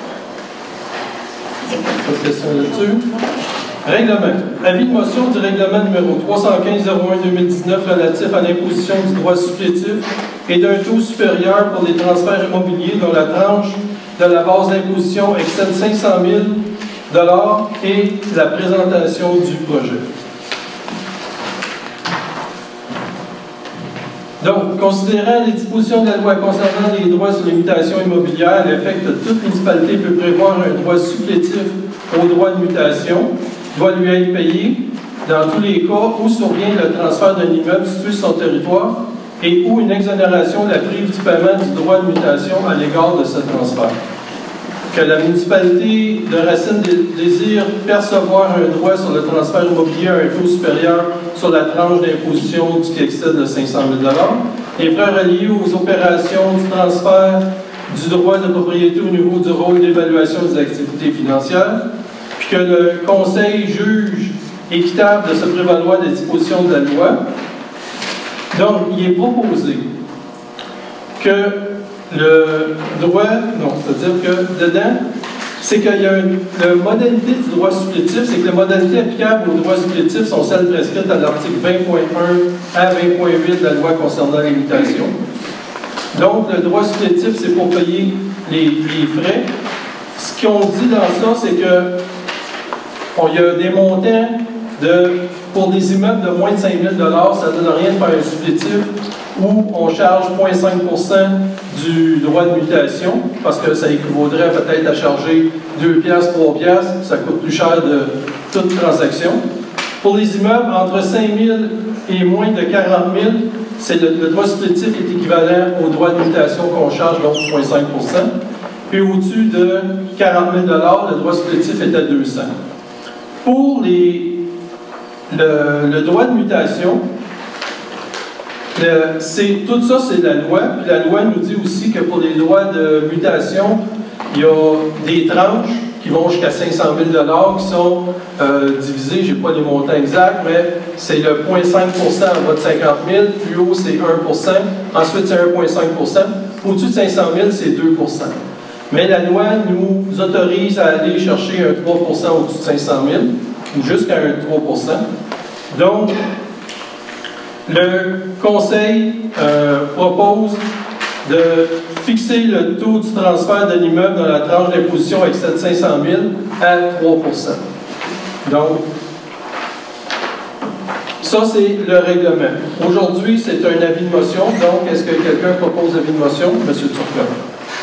Pas de question là-dessus. Règlement. Avis de motion du règlement numéro trois cent quinze zéro un deux mille dix-neuf relatif à l'imposition du droit supplétif et d'un taux supérieur pour les transferts immobiliers dont la tranche de la base d'imposition excède cinq cent mille dollars et la présentation du projet. Donc, considérant les dispositions de la loi concernant les droits sur les mutations immobilières, le fait que toute municipalité peut prévoir un droit supplétif au droit de mutation doit lui être payé dans tous les cas où survient le transfert d'un immeuble situé sur son territoire et où une exonération la prive du paiement du droit de mutation à l'égard de ce transfert. Que la municipalité de Racine désire percevoir un droit sur le transfert immobilier à un taux supérieur sur la tranche d'imposition qui excède de cinq cent mille dollars. Les frais reliés aux opérations du transfert du droit de propriété au niveau du rôle d'évaluation des activités financières, puis que le Conseil juge équitable de se prévaloir des dispositions de la loi. Donc, il est proposé que le droit, non, c'est-à-dire que dedans, c'est qu'il y a une la modalité du droit supplétif, c'est que les modalités applicables au droit supplétif sont celles prescrites à l'article vingt point un à vingt point huit de la loi concernant les mutations. Donc, le droit supplétif, c'est pour payer les, les frais. Ce qu'on dit dans ça, c'est que on, il y a des montants de, pour des immeubles de moins de cinq mille dollars, ça ne donne rien de faire un supplétif où on charge zéro virgule cinq pour cent du droit de mutation, parce que ça équivaudrait peut-être à charger deux piastres, trois piastres, ça coûte plus cher de toute transaction. Pour les immeubles entre cinq mille et moins de quarante mille, c'est le, le droit supplétif est équivalent au droit de mutation qu'on charge, donc zéro virgule cinq pour cent. Puis au-dessus de quarante mille dollars, le droit supplétif est à deux cents. Pour les, le, le droit de mutation, Le, tout ça, c'est la loi. Puis la loi nous dit aussi que pour les droits de mutation, il y a des tranches qui vont jusqu'à cinq cent mille dollars qui sont euh, divisées, je n'ai pas les montants exacts, mais c'est le zéro virgule cinq pour cent en bas de cinquante mille, plus haut c'est un pour cent, ensuite c'est un virgule cinq pour cent, au-dessus de cinq cent mille, c'est deux pour cent. Mais la loi nous autorise à aller chercher un trois pour cent au-dessus de cinq cent mille, ou jusqu'à un trois pour cent. Donc, le Conseil euh, propose de fixer le taux du transfert d'un immeuble dans la tranche d'imposition excède cinq cent mille à trois pour cent. Donc, ça, c'est le règlement. Aujourd'hui, c'est un avis de motion. Donc, est-ce que quelqu'un propose l'avis de motion? M. Turcotte.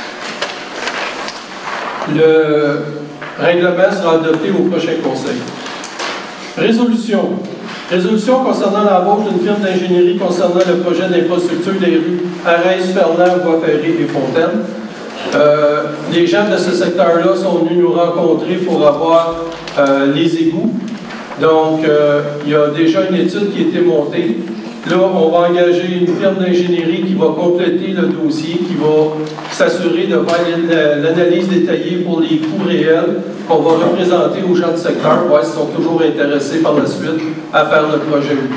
Le règlement sera adopté au prochain Conseil. Résolution. Résolution concernant l'embauche d'une firme d'ingénierie concernant le projet d'infrastructure des rues Arès, Fernand, Bois-Ferré et Fontaine. Euh, les gens de ce secteur-là sont venus nous rencontrer pour avoir euh, les égouts. Donc, euh, il y a déjà une étude qui a été montée. Là, on va engager une firme d'ingénierie qui va compléter le dossier, qui va s'assurer de faire l'analyse détaillée pour les coûts réels qu'on va représenter aux gens du secteur, voir s'ils sont toujours intéressés par la suite à faire le projet ou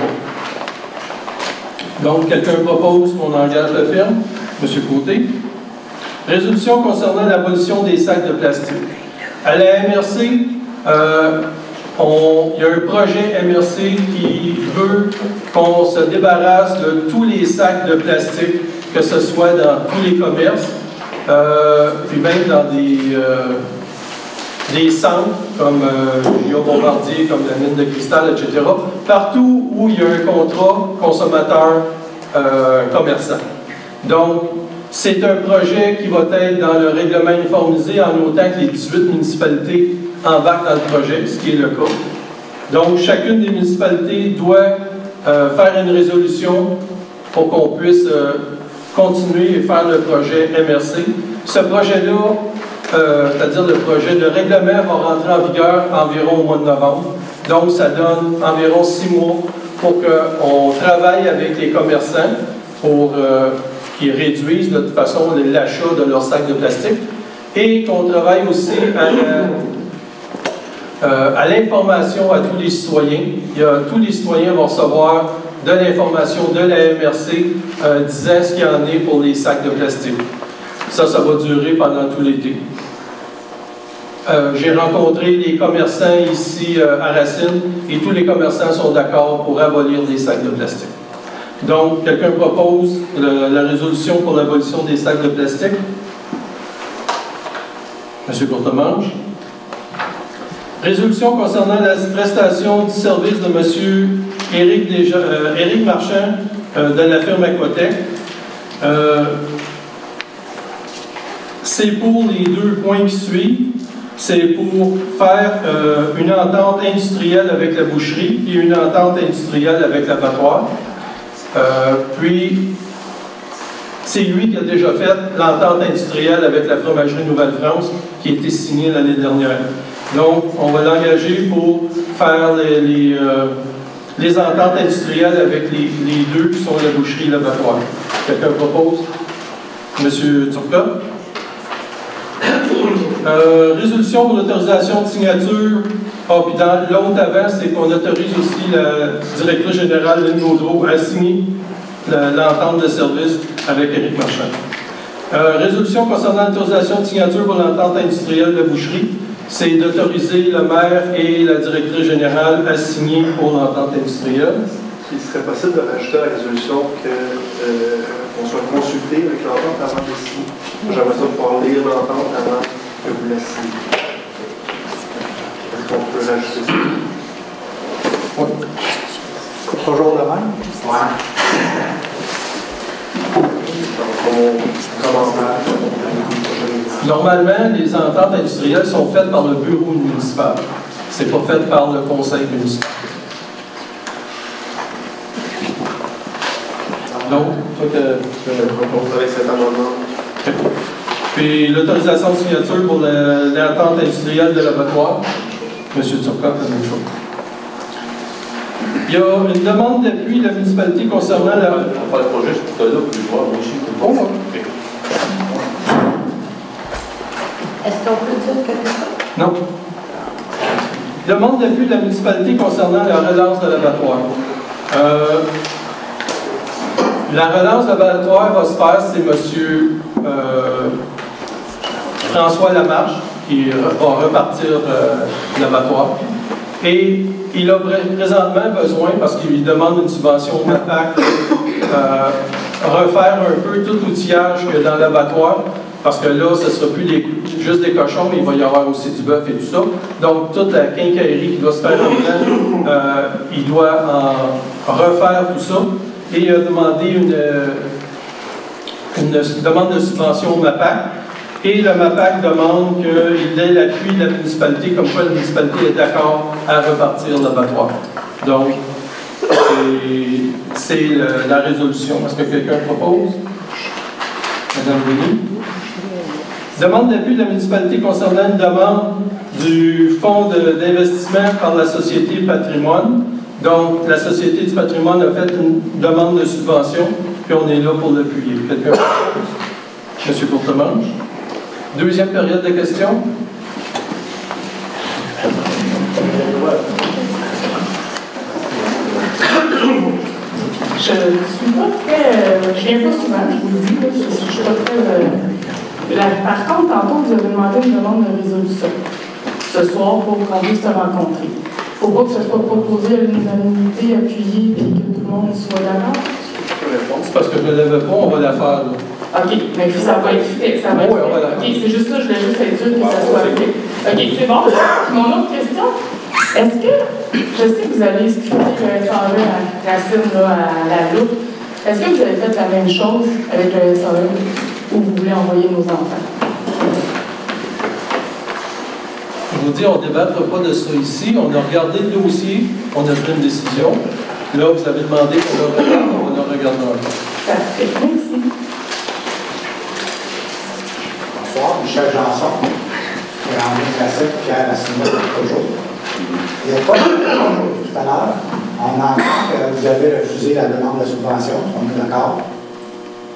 pas. Donc, quelqu'un propose qu'on engage la firme? M. Côté. Résolution concernant l'abolition des sacs de plastique. À la M R C, euh, on, il y a un projet M R C qui veut qu'on se débarrasse de tous les sacs de plastique, que ce soit dans tous les commerces, euh, puis même dans des... Euh, des centres comme euh, G I A Bombardier, comme la mine de cristal, et cetera, partout où il y a un contrat consommateur-commerçant. Euh, Donc, c'est un projet qui va être dans le règlement uniformisé en autant que les dix-huit municipalités embarquent dans le projet, ce qui est le cas. Donc, chacune des municipalités doit euh, faire une résolution pour qu'on puisse euh, continuer et faire le projet M R C. Ce projet-là, Euh, c'est-à-dire le projet, le règlement va rentrer en vigueur environ au mois de novembre. Donc, ça donne environ six mois pour qu'on travaille avec les commerçants pour euh, qu'ils réduisent de toute façon l'achat de leurs sacs de plastique et qu'on travaille aussi à la, euh, à l'information à tous les citoyens. Il y a, tous les citoyens vont recevoir de l'information de la M R C euh, disant ce qu'il y en est pour les sacs de plastique. Ça, ça va durer pendant tout l'été. Euh, J'ai rencontré les commerçants ici euh, à Racine et tous les commerçants sont d'accord pour abolir les sacs de plastique. Donc, quelqu'un propose le, la résolution pour l'abolition des sacs de plastique? Monsieur Courtemanche. Résolution concernant la prestation du service de Monsieur Éric, Desja, euh, Éric Marchand euh, de la firme Aquatec. Euh, C'est pour les deux points qui suivent. C'est pour faire euh, une entente industrielle avec la boucherie et une entente industrielle avec l'abattoir. Euh, puis, c'est lui qui a déjà fait l'entente industrielle avec la fromagerie Nouvelle-France qui a été signée l'année dernière. Donc, on va l'engager pour faire les, les, euh, les ententes industrielles avec les, les deux qui sont la boucherie et l'abattoir. Quelqu'un propose? Monsieur Turcotte? Euh, résolution pour l'autorisation de signature. Ah, puis dans l'autre avant, c'est qu'on autorise aussi la directrice générale Lynn Gaudreau à signer l'entente de service avec Éric Marchand. Euh, résolution concernant l'autorisation de signature pour l'entente industrielle de boucherie. C'est d'autoriser le maire et la directrice générale à signer pour l'entente industrielle.
Il serait possible de rajouter à la résolution qu'on euh, soit consulté avec l'entente avant de signer. J'aimerais ça pouvoir lire l'entente avant que vous la signiez. Est-ce qu'on peut rajouter ça? Oui.
Toujours de même? Oui.
Normalement, les ententes industrielles sont faites par le bureau municipal. Ce n'est pas fait par le conseil municipal. Donc, toi que
je propose avec cet amendement.
Puis l'autorisation de signature pour l'entente industrielle de l'abattoir. M. Turcotte, la même chose. Il y a une demande d'appui de la municipalité concernant la...
On parle pas juste pour là, pour le voir, moi aussi.
Oh, ouais.
Est-ce qu'on peut dire quelque chose?
Non. Demande d'appui de la municipalité concernant la relance de l'abattoir. Euh, la relance de l'abattoir va se faire, c'est M. Euh, François Lamarche qui va repartir euh, l'abattoir. Et il a présentement besoin, parce qu'il demande une subvention au MAPAC, euh, refaire un peu tout l'outillage qu'il y a dans l'abattoir, parce que là, ce ne sera plus des, juste des cochons, mais il va y avoir aussi du bœuf et tout ça. Donc, toute la quincaillerie qui doit se faire en dedans, euh, il doit en refaire tout ça. Et il a demandé une, une demande de subvention au MAPAC. Et le MAPAC demande qu'il ait l'appui de la municipalité, comme quoi la municipalité est d'accord à repartir l'abattoir. Donc, c'est la résolution. Est-ce que quelqu'un propose? Madame Denis. Demande d'appui de la municipalité concernant une demande du fonds d'investissement par la Société Patrimoine. Donc, la Société du Patrimoine a fait une demande de subvention, puis on est là pour l'appuyer. Quelqu'un propose? Monsieur Courtemanche. Deuxième période de questions.
Je ne suis pas très... Euh, je viens pas souvent, je vous le dis, là, je ne suis pas très... Euh, la, par contre, tantôt, vous avez demandé une demande de résolution ce soir pour qu'on puisse se rencontrer. Il ne faut pas que ce soit proposé à l'unanimité, appuyé, et que tout le monde soit d'accord.
C'est parce que je ne l'avais pas, on va la faire. Là.
OK, mais ça va être fait. Ça va
oh,
être
oui,
fait. OK, c'est juste ça, je voulais juste être sûr que ça soit fait. OK, c'est bon. Mon autre question, est-ce que, je sais que vous allez scruter le S A E à Racine, là, à la loupe, est-ce que vous avez fait la même chose avec le S A E où vous voulez envoyer nos enfants?
Je vous dis, on ne débattra pas de ça ici. On a regardé le dossier, on a pris une décision. Là, vous avez demandé qu'on le regarde, on va le regarder encore.
Parfait, merci.
Bonsoir, Michel Janson, André Classique, Pierre Lassina, toujours. Il n'y a pas de tout à l'heure. On entend que vous avez refusé la demande de subvention, on est d'accord.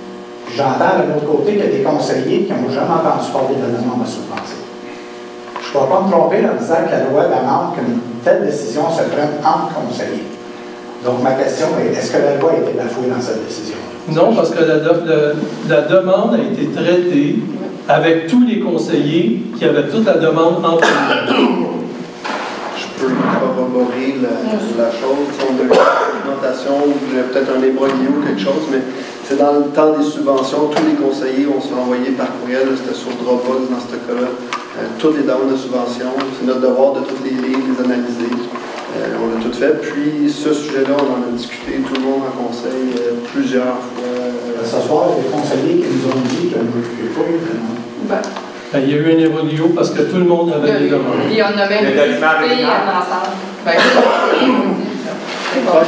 J'entends de l'autre côté qu'il y a des conseillers qui n'ont jamais entendu parler de la demande de subvention. Je
je ne vais pas me tromper en disant que la loi demande qu'une telle décision se prenne entre conseillers. Donc, ma question est, est-ce que la loi a été bafouée dans cette décision?
Non, parce que la, la, la demande a été traitée avec tous les conseillers qui avaient toute la demande entre eux.
Je peux corroborer la, la chose. Si on a une augmentation ou peut-être un imbroglio ou quelque chose, mais c'est dans le temps des subventions, tous les conseillers ont se fait envoyer par courriel, c'était sur Dropbox dans ce cas-là, euh, toutes les demandes de subventions. C'est notre devoir de toutes les lignes, les analyser. Euh, on l'a tout fait. Puis ce sujet-là, on en a discuté tout le monde en conseil euh, plusieurs fois. Euh,
Ce soir, il y a des conseillers qui nous ont dit que je n'ai pas eu vraiment.
Ben.
Ben, il y a eu un évolution parce que tout le monde avait des demandes.
Et on a même discuté ensemble. Ben, c'est bon.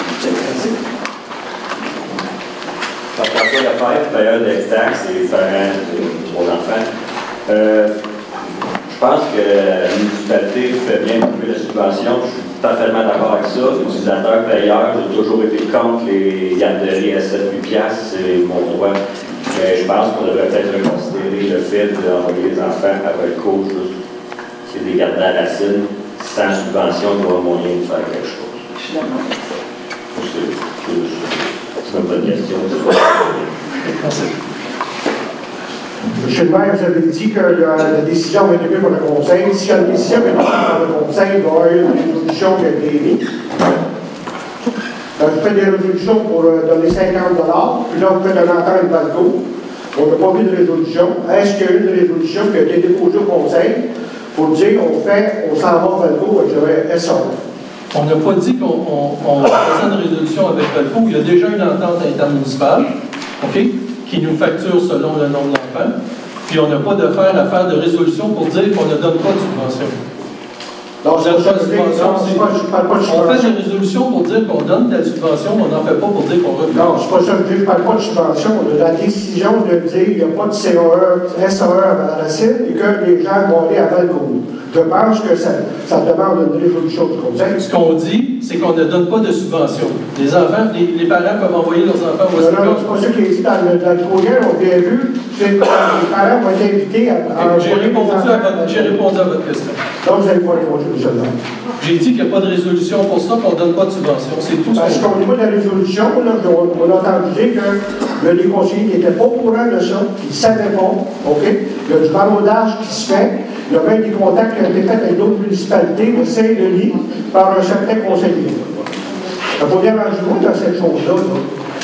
Parce qu'après la fête, période d'extaxe, c'est différent de mon enfant. Euh, je pense que la municipalité fait bien couper la subvention. Je suis totalement d'accord avec ça. Utilisateur payeur, j'ai toujours été contre les garderies à sept huit piastres, c'est mon droit. Mais je pense qu'on devrait peut-être reconsidérer le fait d'envoyer les enfants après le cours, juste c'est des garder à la racine, sans subvention, il y aura moyen de faire quelque chose.
Je suis d'accord avec ça.
C'est une bonne question.
Monsieur le maire, vous avez dit que la, la décision va être prise par le conseil. Si la décision est prise par le conseil, il doit y avoir une résolution qui a été émise. Euh, je fais des résolutions pour euh, donner cinquante dollars, puis là, vous faites un entente de Valco. On n'a pas mis de résolution. Est-ce qu'il y a une résolution qui a été déposée au conseil pour dire qu'on fait, on s'en va à Valco avec le S A E?
On n'a pas dit qu'on faisait une résolution avec Valco. Il y a déjà une entente intermunicipale, OK, qui nous facture selon le nombre d'enfants. Puis on n'a pas de faire l'affaire de résolution pour dire qu'on ne donne pas de subvention.
Non, je ne parle pas de subvention.
On fait des résolutions pour dire qu'on donne de la subvention, on n'en fait pas pour dire qu'on refuse.
Non, c'est pas ça que je dis, je ne parle pas de subvention. On a la décision de dire qu'il n'y a pas de C A E, S A E à la Racine et que les gens vont aller à Valco. Je pense que ça, ça demande une résolution du conseil.
Ce qu'on dit, c'est qu'on ne donne pas de subvention. Les enfants, les, les parents peuvent envoyer leurs enfants au
Non, non, c'est pas ça qui est dit dans le, dans le courriel, on a bien vu. C'est que les parents vont être invités à. à
J'ai répondu, répondu à votre question.
Donc, vous n'avez pas répondu, monsieur le maire.
J'ai dit qu'il n'y a pas de résolution pour ça, qu'on ne donne pas de subvention. C'est tout.
Parce qu'au niveau de la résolution, là, on, on a entendu dire que le, les conseillers n'étaient pas au courant de ça, ils ne savaient pas. OK? Il y a du maraudage qui se fait. Il y a même des contacts qui ont été faits avec d'autres municipalités de Saint-Denis par un certain conseiller. Il faut bien rajouter dans cette chose-là. Là.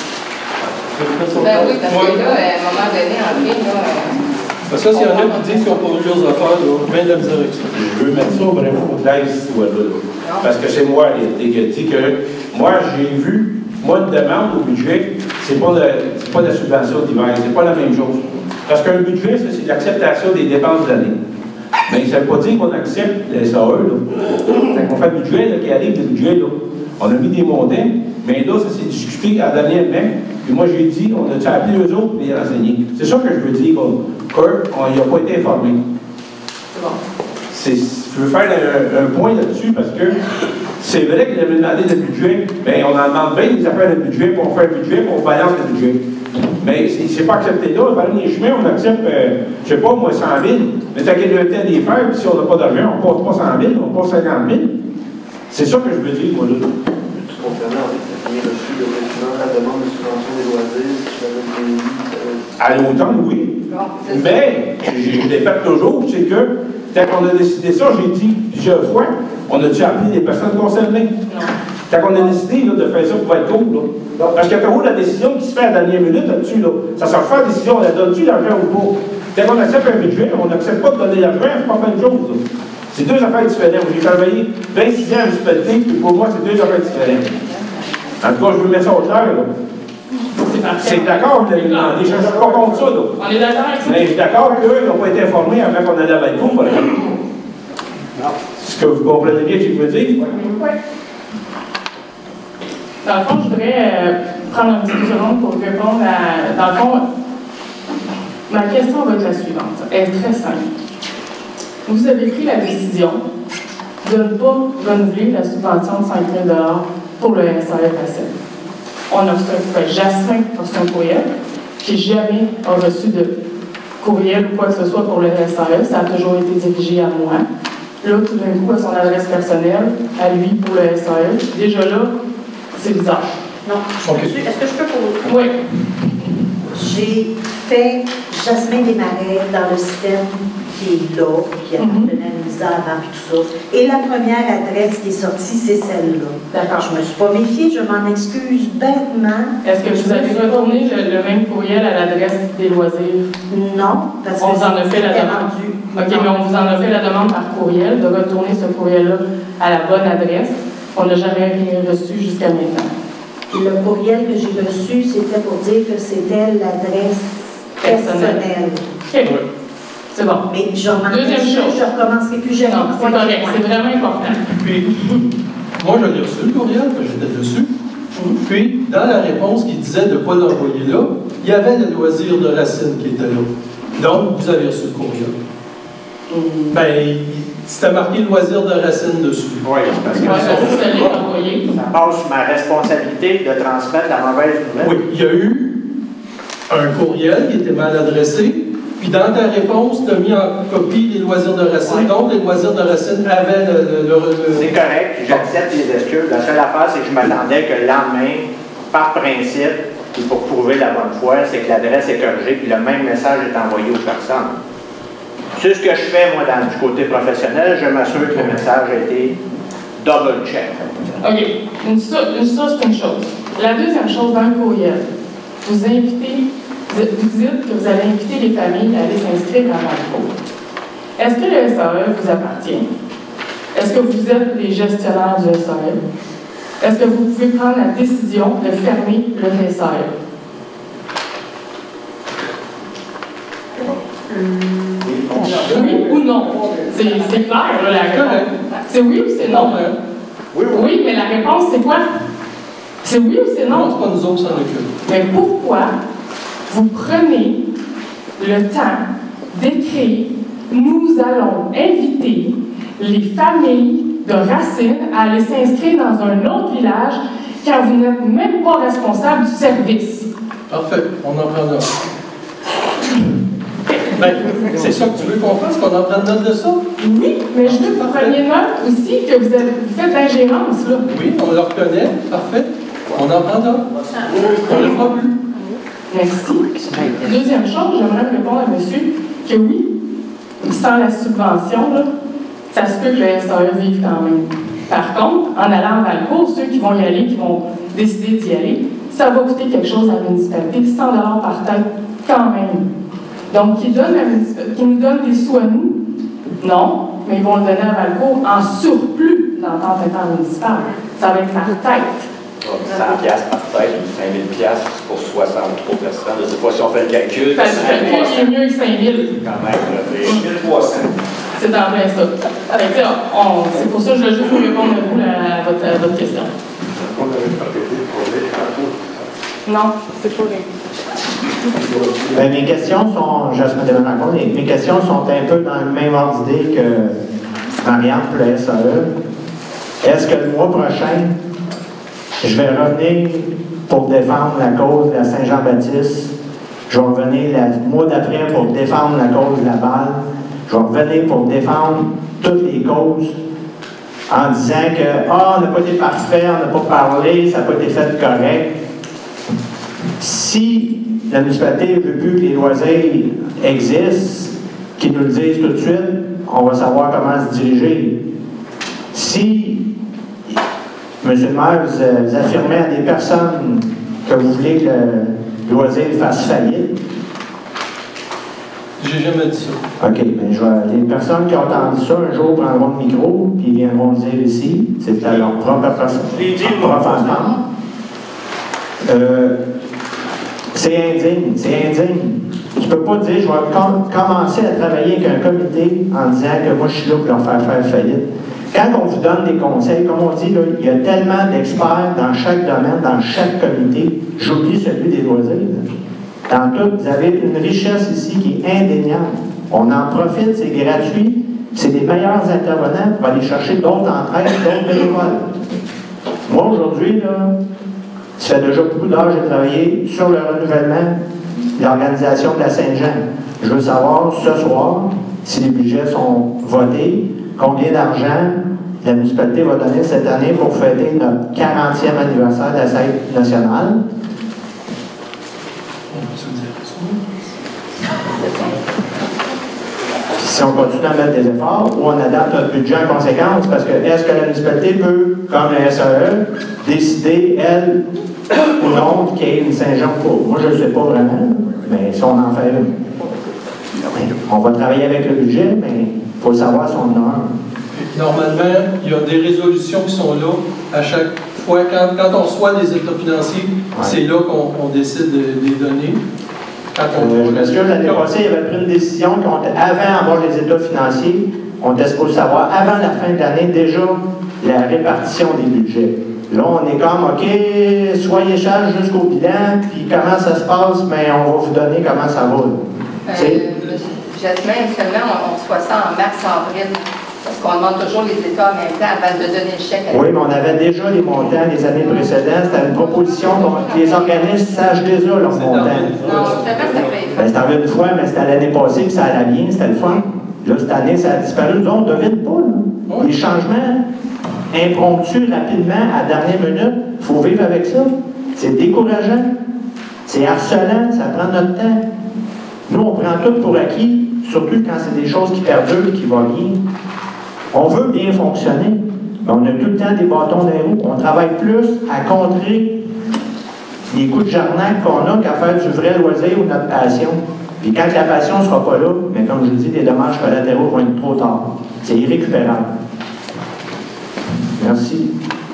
Ben oui, parce que là, à un moment donné, en fait, là.
Parce que s'il y en a qui disent qu'ils n'ont pas eu leurs affaires, là, bien de la misère avec ça.
Je veux mettre ça vraiment au-delà de cette histoire-là. Parce que c'est moi qui ai dit que moi, j'ai vu, moi, une demande au budget, c'est pas, pas de la subvention d'hiver, c'est pas la même chose. Parce qu'un budget, c'est l'acceptation des dépenses de l'année. Mais ça ne veut pas dire qu'on accepte les S A E. Quand on fait le budget, là, qui arrive le budget, là, on a mis des montants, mais là, ça s'est discuté à la dernière même. Puis moi, j'ai dit, on a-tu appelé eux autres pour les renseigner? C'est ça que je veux dire, qu'on n'a pas été informé.
C'est bon.
Je veux faire un, un point là-dessus parce que c'est vrai qu'il avait demandé le budget, mais on en demande bien des affaires de budget, puis on fait un budget, puis on balance le budget. Mais c'est pas accepté là. Par les chemins, on accepte, euh, je sais pas, moi, cent mille. Mais tant qu'il y a le temps d'y faire, puis si on n'a pas d'argent, on passe pas cent mille, on passe cinquante mille. C'est ça que je veux dire, moi, là.
Tout comprenant, avec le premier reçu de régiment, la demande de subvention des loisirs, si je l'avais bien.
À l'automne, oui. Mais, je le répète toujours, c'est que, quand on a décidé ça, j'ai dit plusieurs fois, on a dû appeler les personnes concernées. Non. Quand on a décidé là, de faire ça pour être cool, là. Parce qu'il y a toujours la décision qui se fait à la dernière minute là-dessus. Là. Ça se fait la décision, on la donne-tu l'argent ou pas? Quand on accepte un budget, on n'accepte pas de donner l'argent, c'est pas la même chose. C'est deux affaires différentes. J'ai travaillé vingt-six ans à municipalité, puis pour moi, c'est deux affaires différentes. En tout cas, je veux mettre ça au clair. C'est d'accord, vous l'avez demandé. Je ne suis pas contre ça. Là.
On est d'accord avec ça.
Mais je suis d'accord qu'eux n'ont pas été informés avant qu'on allait à Valco, par exemple. Est-ce que vous comprenez bien ce que je veux dire?
Oui. Dans le fond, je voudrais euh, prendre un petit peu de seconde pour répondre à. Dans le fond, ma question va être la suivante. Elle est très simple. Vous avez pris la décision de ne pas renouveler la subvention de cinq mille dollars pour le S A F A C. On a reçu un courriel. Jasmin a reçu un courriel qui jamais a reçu de
courriel ou quoi que ce soit pour le S A E, ça a toujours été dirigé à moi. Là, tout d'un coup, à son adresse personnelle, à lui pour le S A E, déjà là, c'est bizarre.
Non,
okay.
Est-ce que je peux poser?
Oui.
J'ai fait Jasmin Desmarais dans le système qui est là, qui appartenait à Lisa avant, puis tout ça. Et la première adresse qui est sortie, c'est celle-là.
D'accord.
Je ne me suis pas méfiée, je m'en excuse bêtement.
Est-ce que vous avez retourné le, le même courriel à l'adresse des loisirs?
Non, parce que
on vous en a fait la demande.
rendu.
OK, non. Mais on vous en a fait la demande par courriel de retourner ce courriel-là à la bonne adresse. On n'a jamais rien reçu jusqu'à maintenant.
Le courriel que j'ai reçu, c'était pour dire que c'était l'adresse personnelle.
OK. C'est bon.
Mais je m'en
Deuxième
excuse,
chose.
je ne recommencerai plus jamais.
Non, c'est correct. C'est vraiment important.
Puis, moi, je l'ai reçu, le courriel, que j'étais dessus. Puis, dans la réponse qui disait de ne pas l'envoyer là, il y avait le loisir de Racine qui était là. Donc, vous avez reçu le courriel. Mm. Ben, c'était marqué loisir de Racine dessus.
Oui, parce que
ouais,
ça,
vous allez l'envoyer.
Ça passe sur ma responsabilité de transmettre la mauvaise nouvelle.
Oui, il y a eu un courriel qui était mal adressé. Puis dans ta réponse, tu as mis en copie les loisirs de Racine. Oui. Donc, les loisirs de Racine avaient le... le, le, le... C'est correct,
j'accepte les excuses. La seule affaire, c'est que je m'attendais que le lendemain, par principe, et pour prouver la bonne foi, c'est que l'adresse est corrigée, puis le même message est envoyé aux personnes. C'est ce que je fais, moi, dans, du côté professionnel. Je m'assure que le message a été double-check.
OK. Une, ça, une, ça c'est une chose. La deuxième chose, dans le courriel, vous invitez... Vous dites que vous allez inviter les familles à aller s'inscrire à Valcourt. Est-ce que le S A E vous appartient? Est-ce que vous êtes les gestionnaires du S A E? Est-ce que vous pouvez prendre la décision de fermer le S A E? Oui ou non? C'est clair, là, la réponse. C'est oui ou c'est non?
Oui, oui.
Oui, mais la réponse, c'est quoi? C'est oui ou c'est non?
Non, c'est pas nous autres qui s'en occupent.
Mais pourquoi vous prenez le temps d'écrire « Nous allons inviter les familles de Racine à aller s'inscrire dans un autre village car vous n'êtes même pas responsable du service. »
Parfait, on en prend note. Ben, c'est ça que tu veux qu'on fasse, qu'on en prenne note de ça?
Oui, mais je veux que vous preniez note aussi que vous, avez, vous faites l'ingérence, là.
Oui, on le reconnaît, parfait. On en prend note. On ne le fera plus.
Merci. Deuxième chose, j'aimerais répondre à monsieur que oui, sans la subvention, là, ça se peut que le S A E vive quand même. Par contre, en allant à Valcourt, ceux qui vont y aller, qui vont décider d'y aller, ça va coûter quelque chose à la municipalité, cent dollars par tête, quand même. Donc, qui, donne la, qui nous donne des sous à nous? Non, mais ils vont le donner à Valcourt en surplus d'entente intermunicipale. Ça va être par tête.
cent piastres par tête ou cinq mille piastres pour soixante-trois personnes. Je ne sais pas si on fait le calcul.
Fait le calcul, c'est mieux que cinq mille.
Quand même, mille trois cents.
C'est en plein ça. C'est pour ça que je voulais juste vous répondre à, vous, à, votre, à votre question. Non, c'est pas vrai.
Ben, mes questions sont, je me demande encore, mes questions sont un peu dans le même ordre d'idée que Marianne pour le S A E. Est-ce que le mois prochain, je vais revenir pour défendre la cause de la Saint-Jean-Baptiste. Je vais revenir le mois d'après pour défendre la cause de la Balle. Je vais revenir pour défendre toutes les causes en disant que ah, on n'a pas été parfait, on n'a pas parlé, ça n'a pas été fait correct. Si la municipalité ne veut plus que les loisirs existent, qu'ils nous le disent tout de suite, on va savoir comment se diriger. Si Monsieur le maire, vous, vous affirmez à des personnes que vous voulez que le loisir fasse faillite.
J'ai jamais dit ça.
OK, bien, je vais, les personnes qui ont entendu ça, un jour prendront le micro, puis viendront le dire ici. C'est à leur propre personne. Je l'ai dit, propre entendre. Euh, c'est indigne, c'est indigne. Tu ne peux pas dire, je vais com commencer à travailler avec un comité en disant que moi, je suis là pour leur faire faire faillite. Quand on vous donne des conseils, comme on dit, là, il y a tellement d'experts dans chaque domaine, dans chaque comité. J'oublie celui des loisirs. Là. Dans tout, vous avez une richesse ici qui est indéniable. On en profite, c'est gratuit. C'est les meilleurs intervenants pour aller chercher d'autres entraînes, d'autres bénévoles. Moi, aujourd'hui, là, ça fait déjà beaucoup d'heures que j'ai travaillé sur le renouvellement de l'organisation de la Saint-Jean. Je veux savoir ce soir, si les budgets sont votés, combien d'argent la municipalité va donner cette année pour fêter notre quarantième anniversaire de la fête nationale. Si on continue à mettre des efforts, ou on adapte notre budget en conséquence, parce que est-ce que la municipalité peut, comme la S A E, décider, elle ou non, qu'il y ait une Saint-Jean ou pas? Moi, je ne le sais pas vraiment, mais si on en fait une. On va travailler avec le budget, mais il faut savoir son nom.
Normalement, il y a des résolutions qui sont là à chaque fois. Quand, quand on reçoit les états financiers, ouais. c'est là qu'on on décide de, de les donner.
Euh, je m'excuse, l'année passée, il y avait pris une décision qu'avant d'avoir les états financiers, on était supposé savoir avant la fin de l'année déjà la répartition des budgets. Là, on est comme, OK, soyez sages jusqu'au bilan, puis comment ça se passe, mais on va vous donner comment ça va.
Euh, Jasmine, seulement, on, on reçoit ça en mars-avril. Parce qu'on demande toujours les États en même temps avant de donner le chèque.
Oui, mais on avait déjà les montants les années précédentes. C'était une proposition que les organismes sachent déjà leurs montants.
Non, seulement ça fait.
Ben, c'est arrivé une fois, mais c'était l'année passée, puis ça allait bien, c'était le fun. Là, cette année, ça a disparu. Nous, on ne devine pas. Là. Les changements impromptus, rapidement, à la dernière minute, il faut vivre avec ça. C'est décourageant. C'est harcelant, ça prend notre temps. Nous, on prend tout pour acquis, surtout quand c'est des choses qui perdurent, qui vont bien. On veut bien fonctionner, mais on a tout le temps des bâtons dans les roues. On travaille plus à contrer les coups de jarnac qu'on a qu'à faire du vrai loisir ou notre passion. Puis quand la passion ne sera pas là, mais comme je dis, les dommages collatéraux vont être trop tard. C'est irrécupérable. Merci.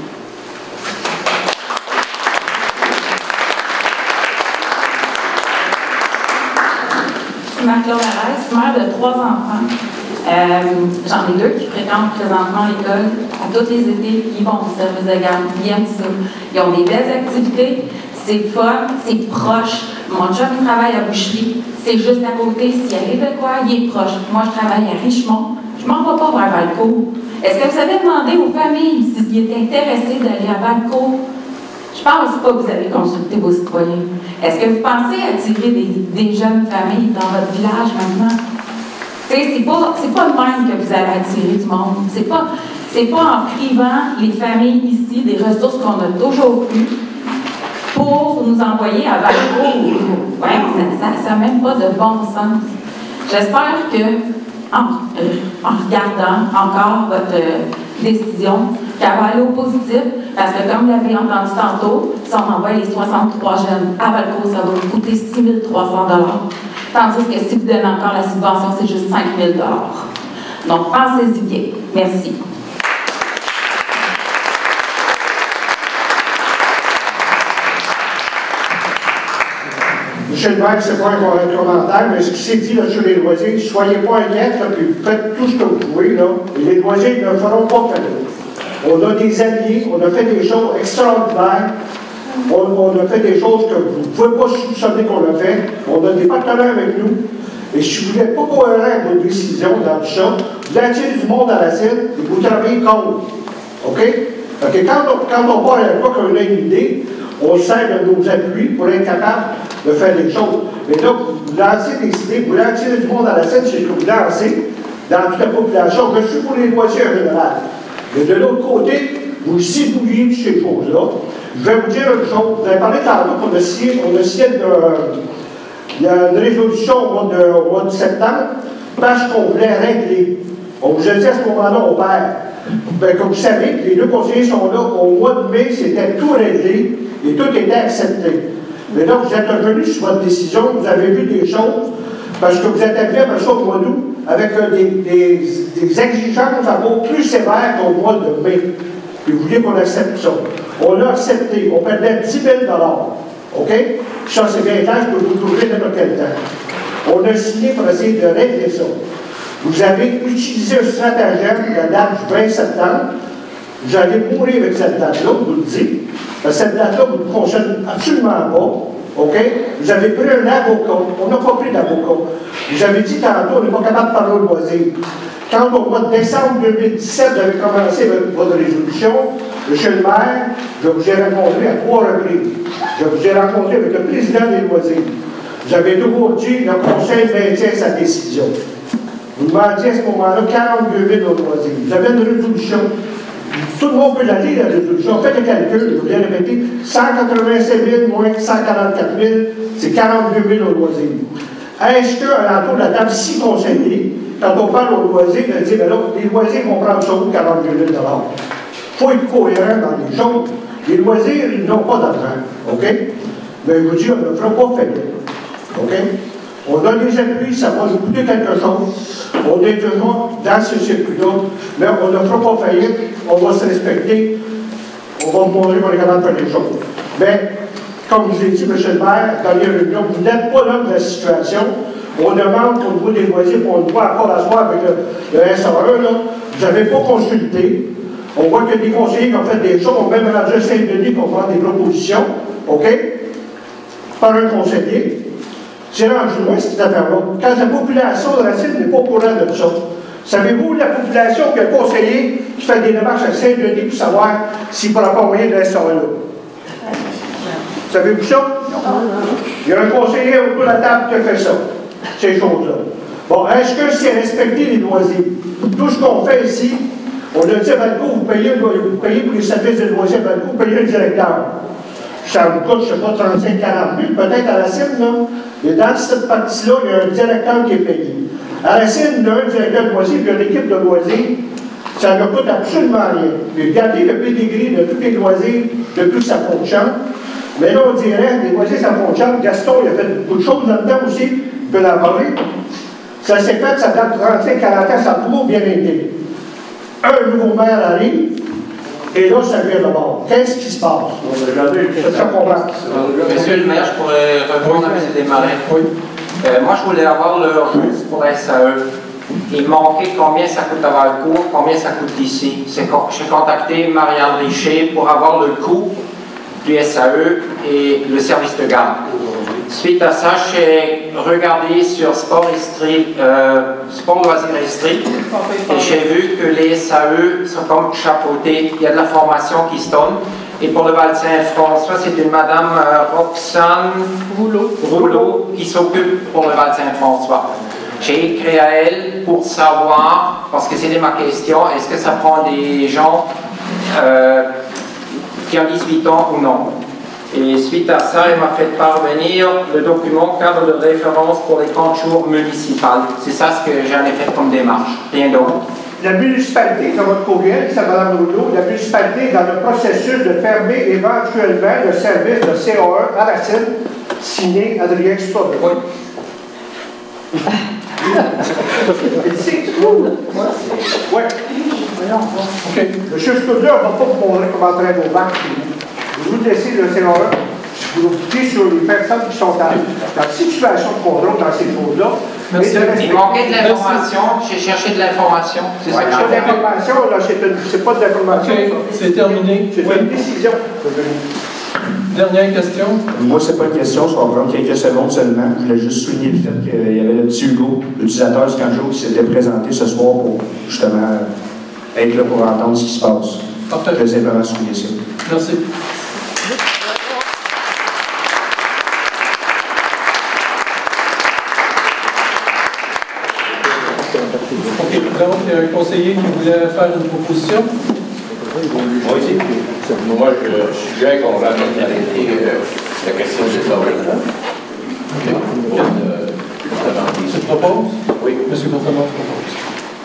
Je suis Marc-Claude Arès, mère de trois enfants. Euh, J'en ai deux qui fréquentent présentement l'école à tous les étés, ils vont au service de garde, ils aiment ça. Ils ont des belles activités, c'est fun, c'est proche. Mon job, il travaille à boucherie, c'est juste à côté. S'il arrive de quoi, il est proche. Moi, je travaille à Richemont, je m'en vais pas vers Valcourt. Est-ce que vous avez demandé aux familles s'ils étaient intéressés d'aller à Valcourt? Je pense pas que vous avez consulté vos citoyens. Est-ce que vous pensez attirer des, des jeunes familles dans votre village maintenant? C'est pas, pas le même que vous allez attirer du monde. C'est pas, pas en privant les familles ici des ressources qu'on a toujours eues pour nous envoyer à Valcourt. Ouais, ça n'a même pas de bon sens. J'espère que, en, euh, en regardant encore votre euh, décision, qu'elle va aller au positif, parce que comme vous l'avez entendu tantôt, si on envoie les soixante-trois jeunes à Valcourt, ça va vous coûter six mille trois cents dollars. Tandis que si vous donnez encore la subvention, c'est juste cinq mille dollars. Donc, pensez-y bien. Merci.
Monsieur le maire, c'est pas un commentaire, mais ce qui s'est dit là, sur les loisirs, soyez pas inquiets, puis faites tout ce que vous pouvez, là, et les loisirs ne feront pas cadeau. On a des alliés, on a fait des choses extraordinaires. On, on a fait des choses que vous ne pouvez pas soupçonner qu'on a fait. On a des partenaires avec nous. Et si vous n'êtes pas cohérent avec vos décisions dans tout ça, vous attirez du monde à la scène et vous travaillez contre. OK? Fait que quand on, quand on part à l'époque qu'on a une idée, on sert de nos appuis pour être capable de faire des choses. Mais là, vous lancez des idées, vous attirez du monde à la scène, c'est ce que vous lancez dans toute la population. Je suis pour les loisirs en général. Mais de l'autre côté, vous cibouillez toutes ces choses-là. Je vais vous dire une chose. Vous avez parlé tantôt qu'on a signé, on a signé une, une résolution au mois, de, au mois de septembre parce qu'on voulait régler. On vous a dit à ce moment-là, on perd. Ben, comme vous savez, les deux conseillers sont là. Au mois de mai, c'était tout réglé et tout était accepté. Mais là, vous êtes revenus sur votre décision, vous avez vu des choses, parce que vous êtes arrivé après ça au mois d'août avec euh, des, des, des exigences encore plus sévères qu'au mois de mai. Puis vous voulez qu'on accepte ça. On l'a accepté. On perdait dix mille dollars. OK? Ça, c'est bien clair, je peux vous trouver n'importe quel temps. On a signé pour essayer de régler ça. Vous avez utilisé un stratagème, la date du vingt septembre. Vous allez mourir avec cette date-là, vous le dites. Parce que cette date-là, vous ne fonctionne absolument pas. OK? Vous avez pris un avocat. On n'a pas pris d'avocat. Vous avez dit tantôt, on n'est pas capable de parler au loisir. Quand au mois de décembre deux mille dix-sept, vous avez commencé votre résolution, monsieur le maire, je vous ai rencontré à trois reprises. Je vous ai rencontré avec le président des loisirs. Vous avez toujours dit le Conseil maintient sa décision. Vous demandiez à ce moment-là quarante-deux mille au loisir. Vous avez une résolution. Tout le monde peut la lire, la résolution. Faites le calcul, je vous viens répéter. cent quatre-vingt-sept mille moins cent quarante-quatre mille, c'est quarante-deux mille au loisir. Est-ce qu'à l'entour de la table, six conseillers, quand on parle aux loisirs, on dit, ben là, les loisirs vont prendre ça où quarante-deux mille dollars. Il faut être cohérent dans les choses. Les loisirs, ils n'ont pas d'argent. OK? Mais je vous dis, on ne fera pas faillite. OK? On a des appuis, ça va nous coûter quelque chose. On est toujours dans ce circuit-là, mais on ne fera pas faillite, on va se respecter, on va vous montrer qu'on est capable de faire les choses. Mais, comme je l'ai dit, M. le maire, dans les réunions, vous n'êtes pas l'homme de la situation. On demande au niveau des loisirs, on le voit encore la soirée avec le, le S A E, là, vous n'avez pas consulté. On voit que des conseillers qui ont fait des choses, on même rendu à Saint-Denis pour faire des propositions, OK, par un conseiller. C'est rendu loin, cette affaire-là. Quand la population de la Racine n'est pas au courant de ça. Savez-vous la population qui a un conseiller qui fait des démarches à Saint-Denis pour savoir s'il ne pourra pas envoyer de S A E là? Savez-vous ça? Il y a un conseiller autour de la table qui a fait ça, ces choses-là. Bon, est-ce que c'est respecter les loisirs? Tout ce qu'on fait ici, on a dit à Valco, vous payez, vous payez pour les services de loisirs à Valco, vous payez le directeur. Ça vous coûte, je ne sais pas, trente-cinq à quarante mille, peut-être à la Racine, là. Et dans cette partie-là, il y a un directeur qui est payé. À la Racine, il y a un directeur de loisirs, puis il y a une équipe de loisirs. Ça ne coûte absolument rien. Puis regardez le pédigree de tous les loisirs depuis que ça fonctionne. Mais là, on dirait, les loisirs, ça fonctionne. Gaston, il a fait beaucoup de choses là-dedans aussi. Il peut l'en parler. Ça s'est fait, ça date de trente-cinq à quarante ans, ça a toujours bien été. Un nouveau maire arrive, et là, ça vient de bord. Qu'est-ce qui se passe? C'est ça qu'on va.
Monsieur le maire, je pourrais répondre à M. Desmarais. Oui. Euh, moi, je voulais avoir l'heure juste pour S A E. Il manquait combien ça coûte à Valcourt, combien ça coûte ici. J'ai contacté Marianne Richer pour avoir le coût du S A E et le service de garde. Suite à ça, j'ai regardé sur Sport Estrie, euh, Sport Loisirs Estrie, et j'ai vu que les S A E sont comme chapeautés. Il y a de la formation qui se donne. Et pour le Val-Saint-François, c'est une madame euh, Roxane Rouleau, Rouleau qui s'occupe pour le Val-Saint-François. J'ai écrit à elle pour savoir, parce que c'était ma question, est-ce que ça prend des gens euh, qui ont dix-huit ans ou non? Et suite à ça, elle m'a fait parvenir le document cadre de référence pour les camps de jour municipales. C'est ça ce que j'en ai fait comme démarche, rien d'autre.
La municipalité, dans votre courriel, c'est Mme Rouleau, la municipalité est dans le processus de fermer éventuellement le service de C A E à Racine, signé Adrien Stoddard. Oui. C'est cool. Oui. OK. Le chef Stoddard ne va pas vous montrer comment traiter vos banques. Vous vous laissez le C A E, vous vous dites sur les personnes qui sont dans la situation de contrôle dans ces choses-là.
Il manquait de l'information, j'ai cherché de l'information. C'est
ouais, ça. De l'information, là, c'est pas de l'information.
Okay. C'est terminé.
C'est ouais. Une décision.
Dernière question.
Moi, c'est pas une question, ça va prendre quelques secondes seulement. Je voulais juste souligner le fait qu'il y avait le petit Hugo, l'utilisateur du Canjo, qui s'était présenté ce soir pour justement être là pour entendre ce qui se passe.
Parfait.
Je vais simplement souligner ça.
Merci. OK, donc, il y a un conseiller qui voulait faire une proposition.
Moi aussi. Moi, je, je suis bien qu'on ramène à l'été euh, la question des ordres. OK.
Euh, tu proposes?
Oui.
M. Courtemanche propose.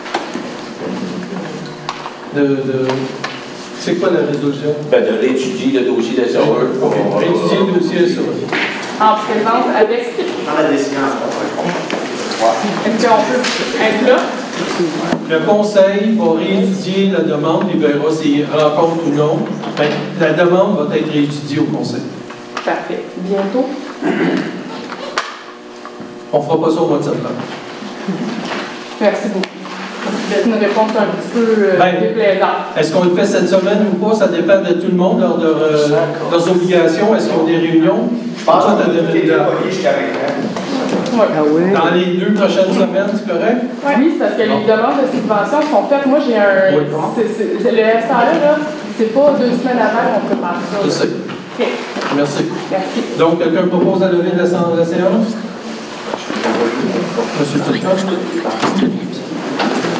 De, de... C'est quoi la résolution?
Ben, de réétudier le dossier des ordres.
OK. Réétudier le dossier des ordres.
En présence avec...
Dans la décision.
Est-ce qu'on peut être là?
Le conseil va réétudier la demande, il verra s'il rencontre ou non. Ben, la demande va être réétudiée au conseil.
Parfait. Bientôt?
On ne fera pas ça au mois de septembre.
Merci beaucoup. C'est une réponse un petit peu euh,
ben,
déplaisante.
Est-ce qu'on le fait cette semaine ou pas? Ça dépend de tout le monde, lors de euh, leurs obligations. Est-ce qu'ils ont des réunions?
Je pense que tu es déployé jusqu'à maintenant.
Ouais.
Ah oui. Dans les deux prochaines semaines, c'est correct?
Oui, oui, c'est parce que les demandes de subvention sont faites. Moi, j'ai un.
Oui.
C'est, c'est, c'est, le S A E, là, c'est pas deux semaines avant qu'on prépare ça.
Je sais.
OK.
Merci.
Merci.
Donc, quelqu'un propose la levée de la, de la séance? Monsieur Turcotte?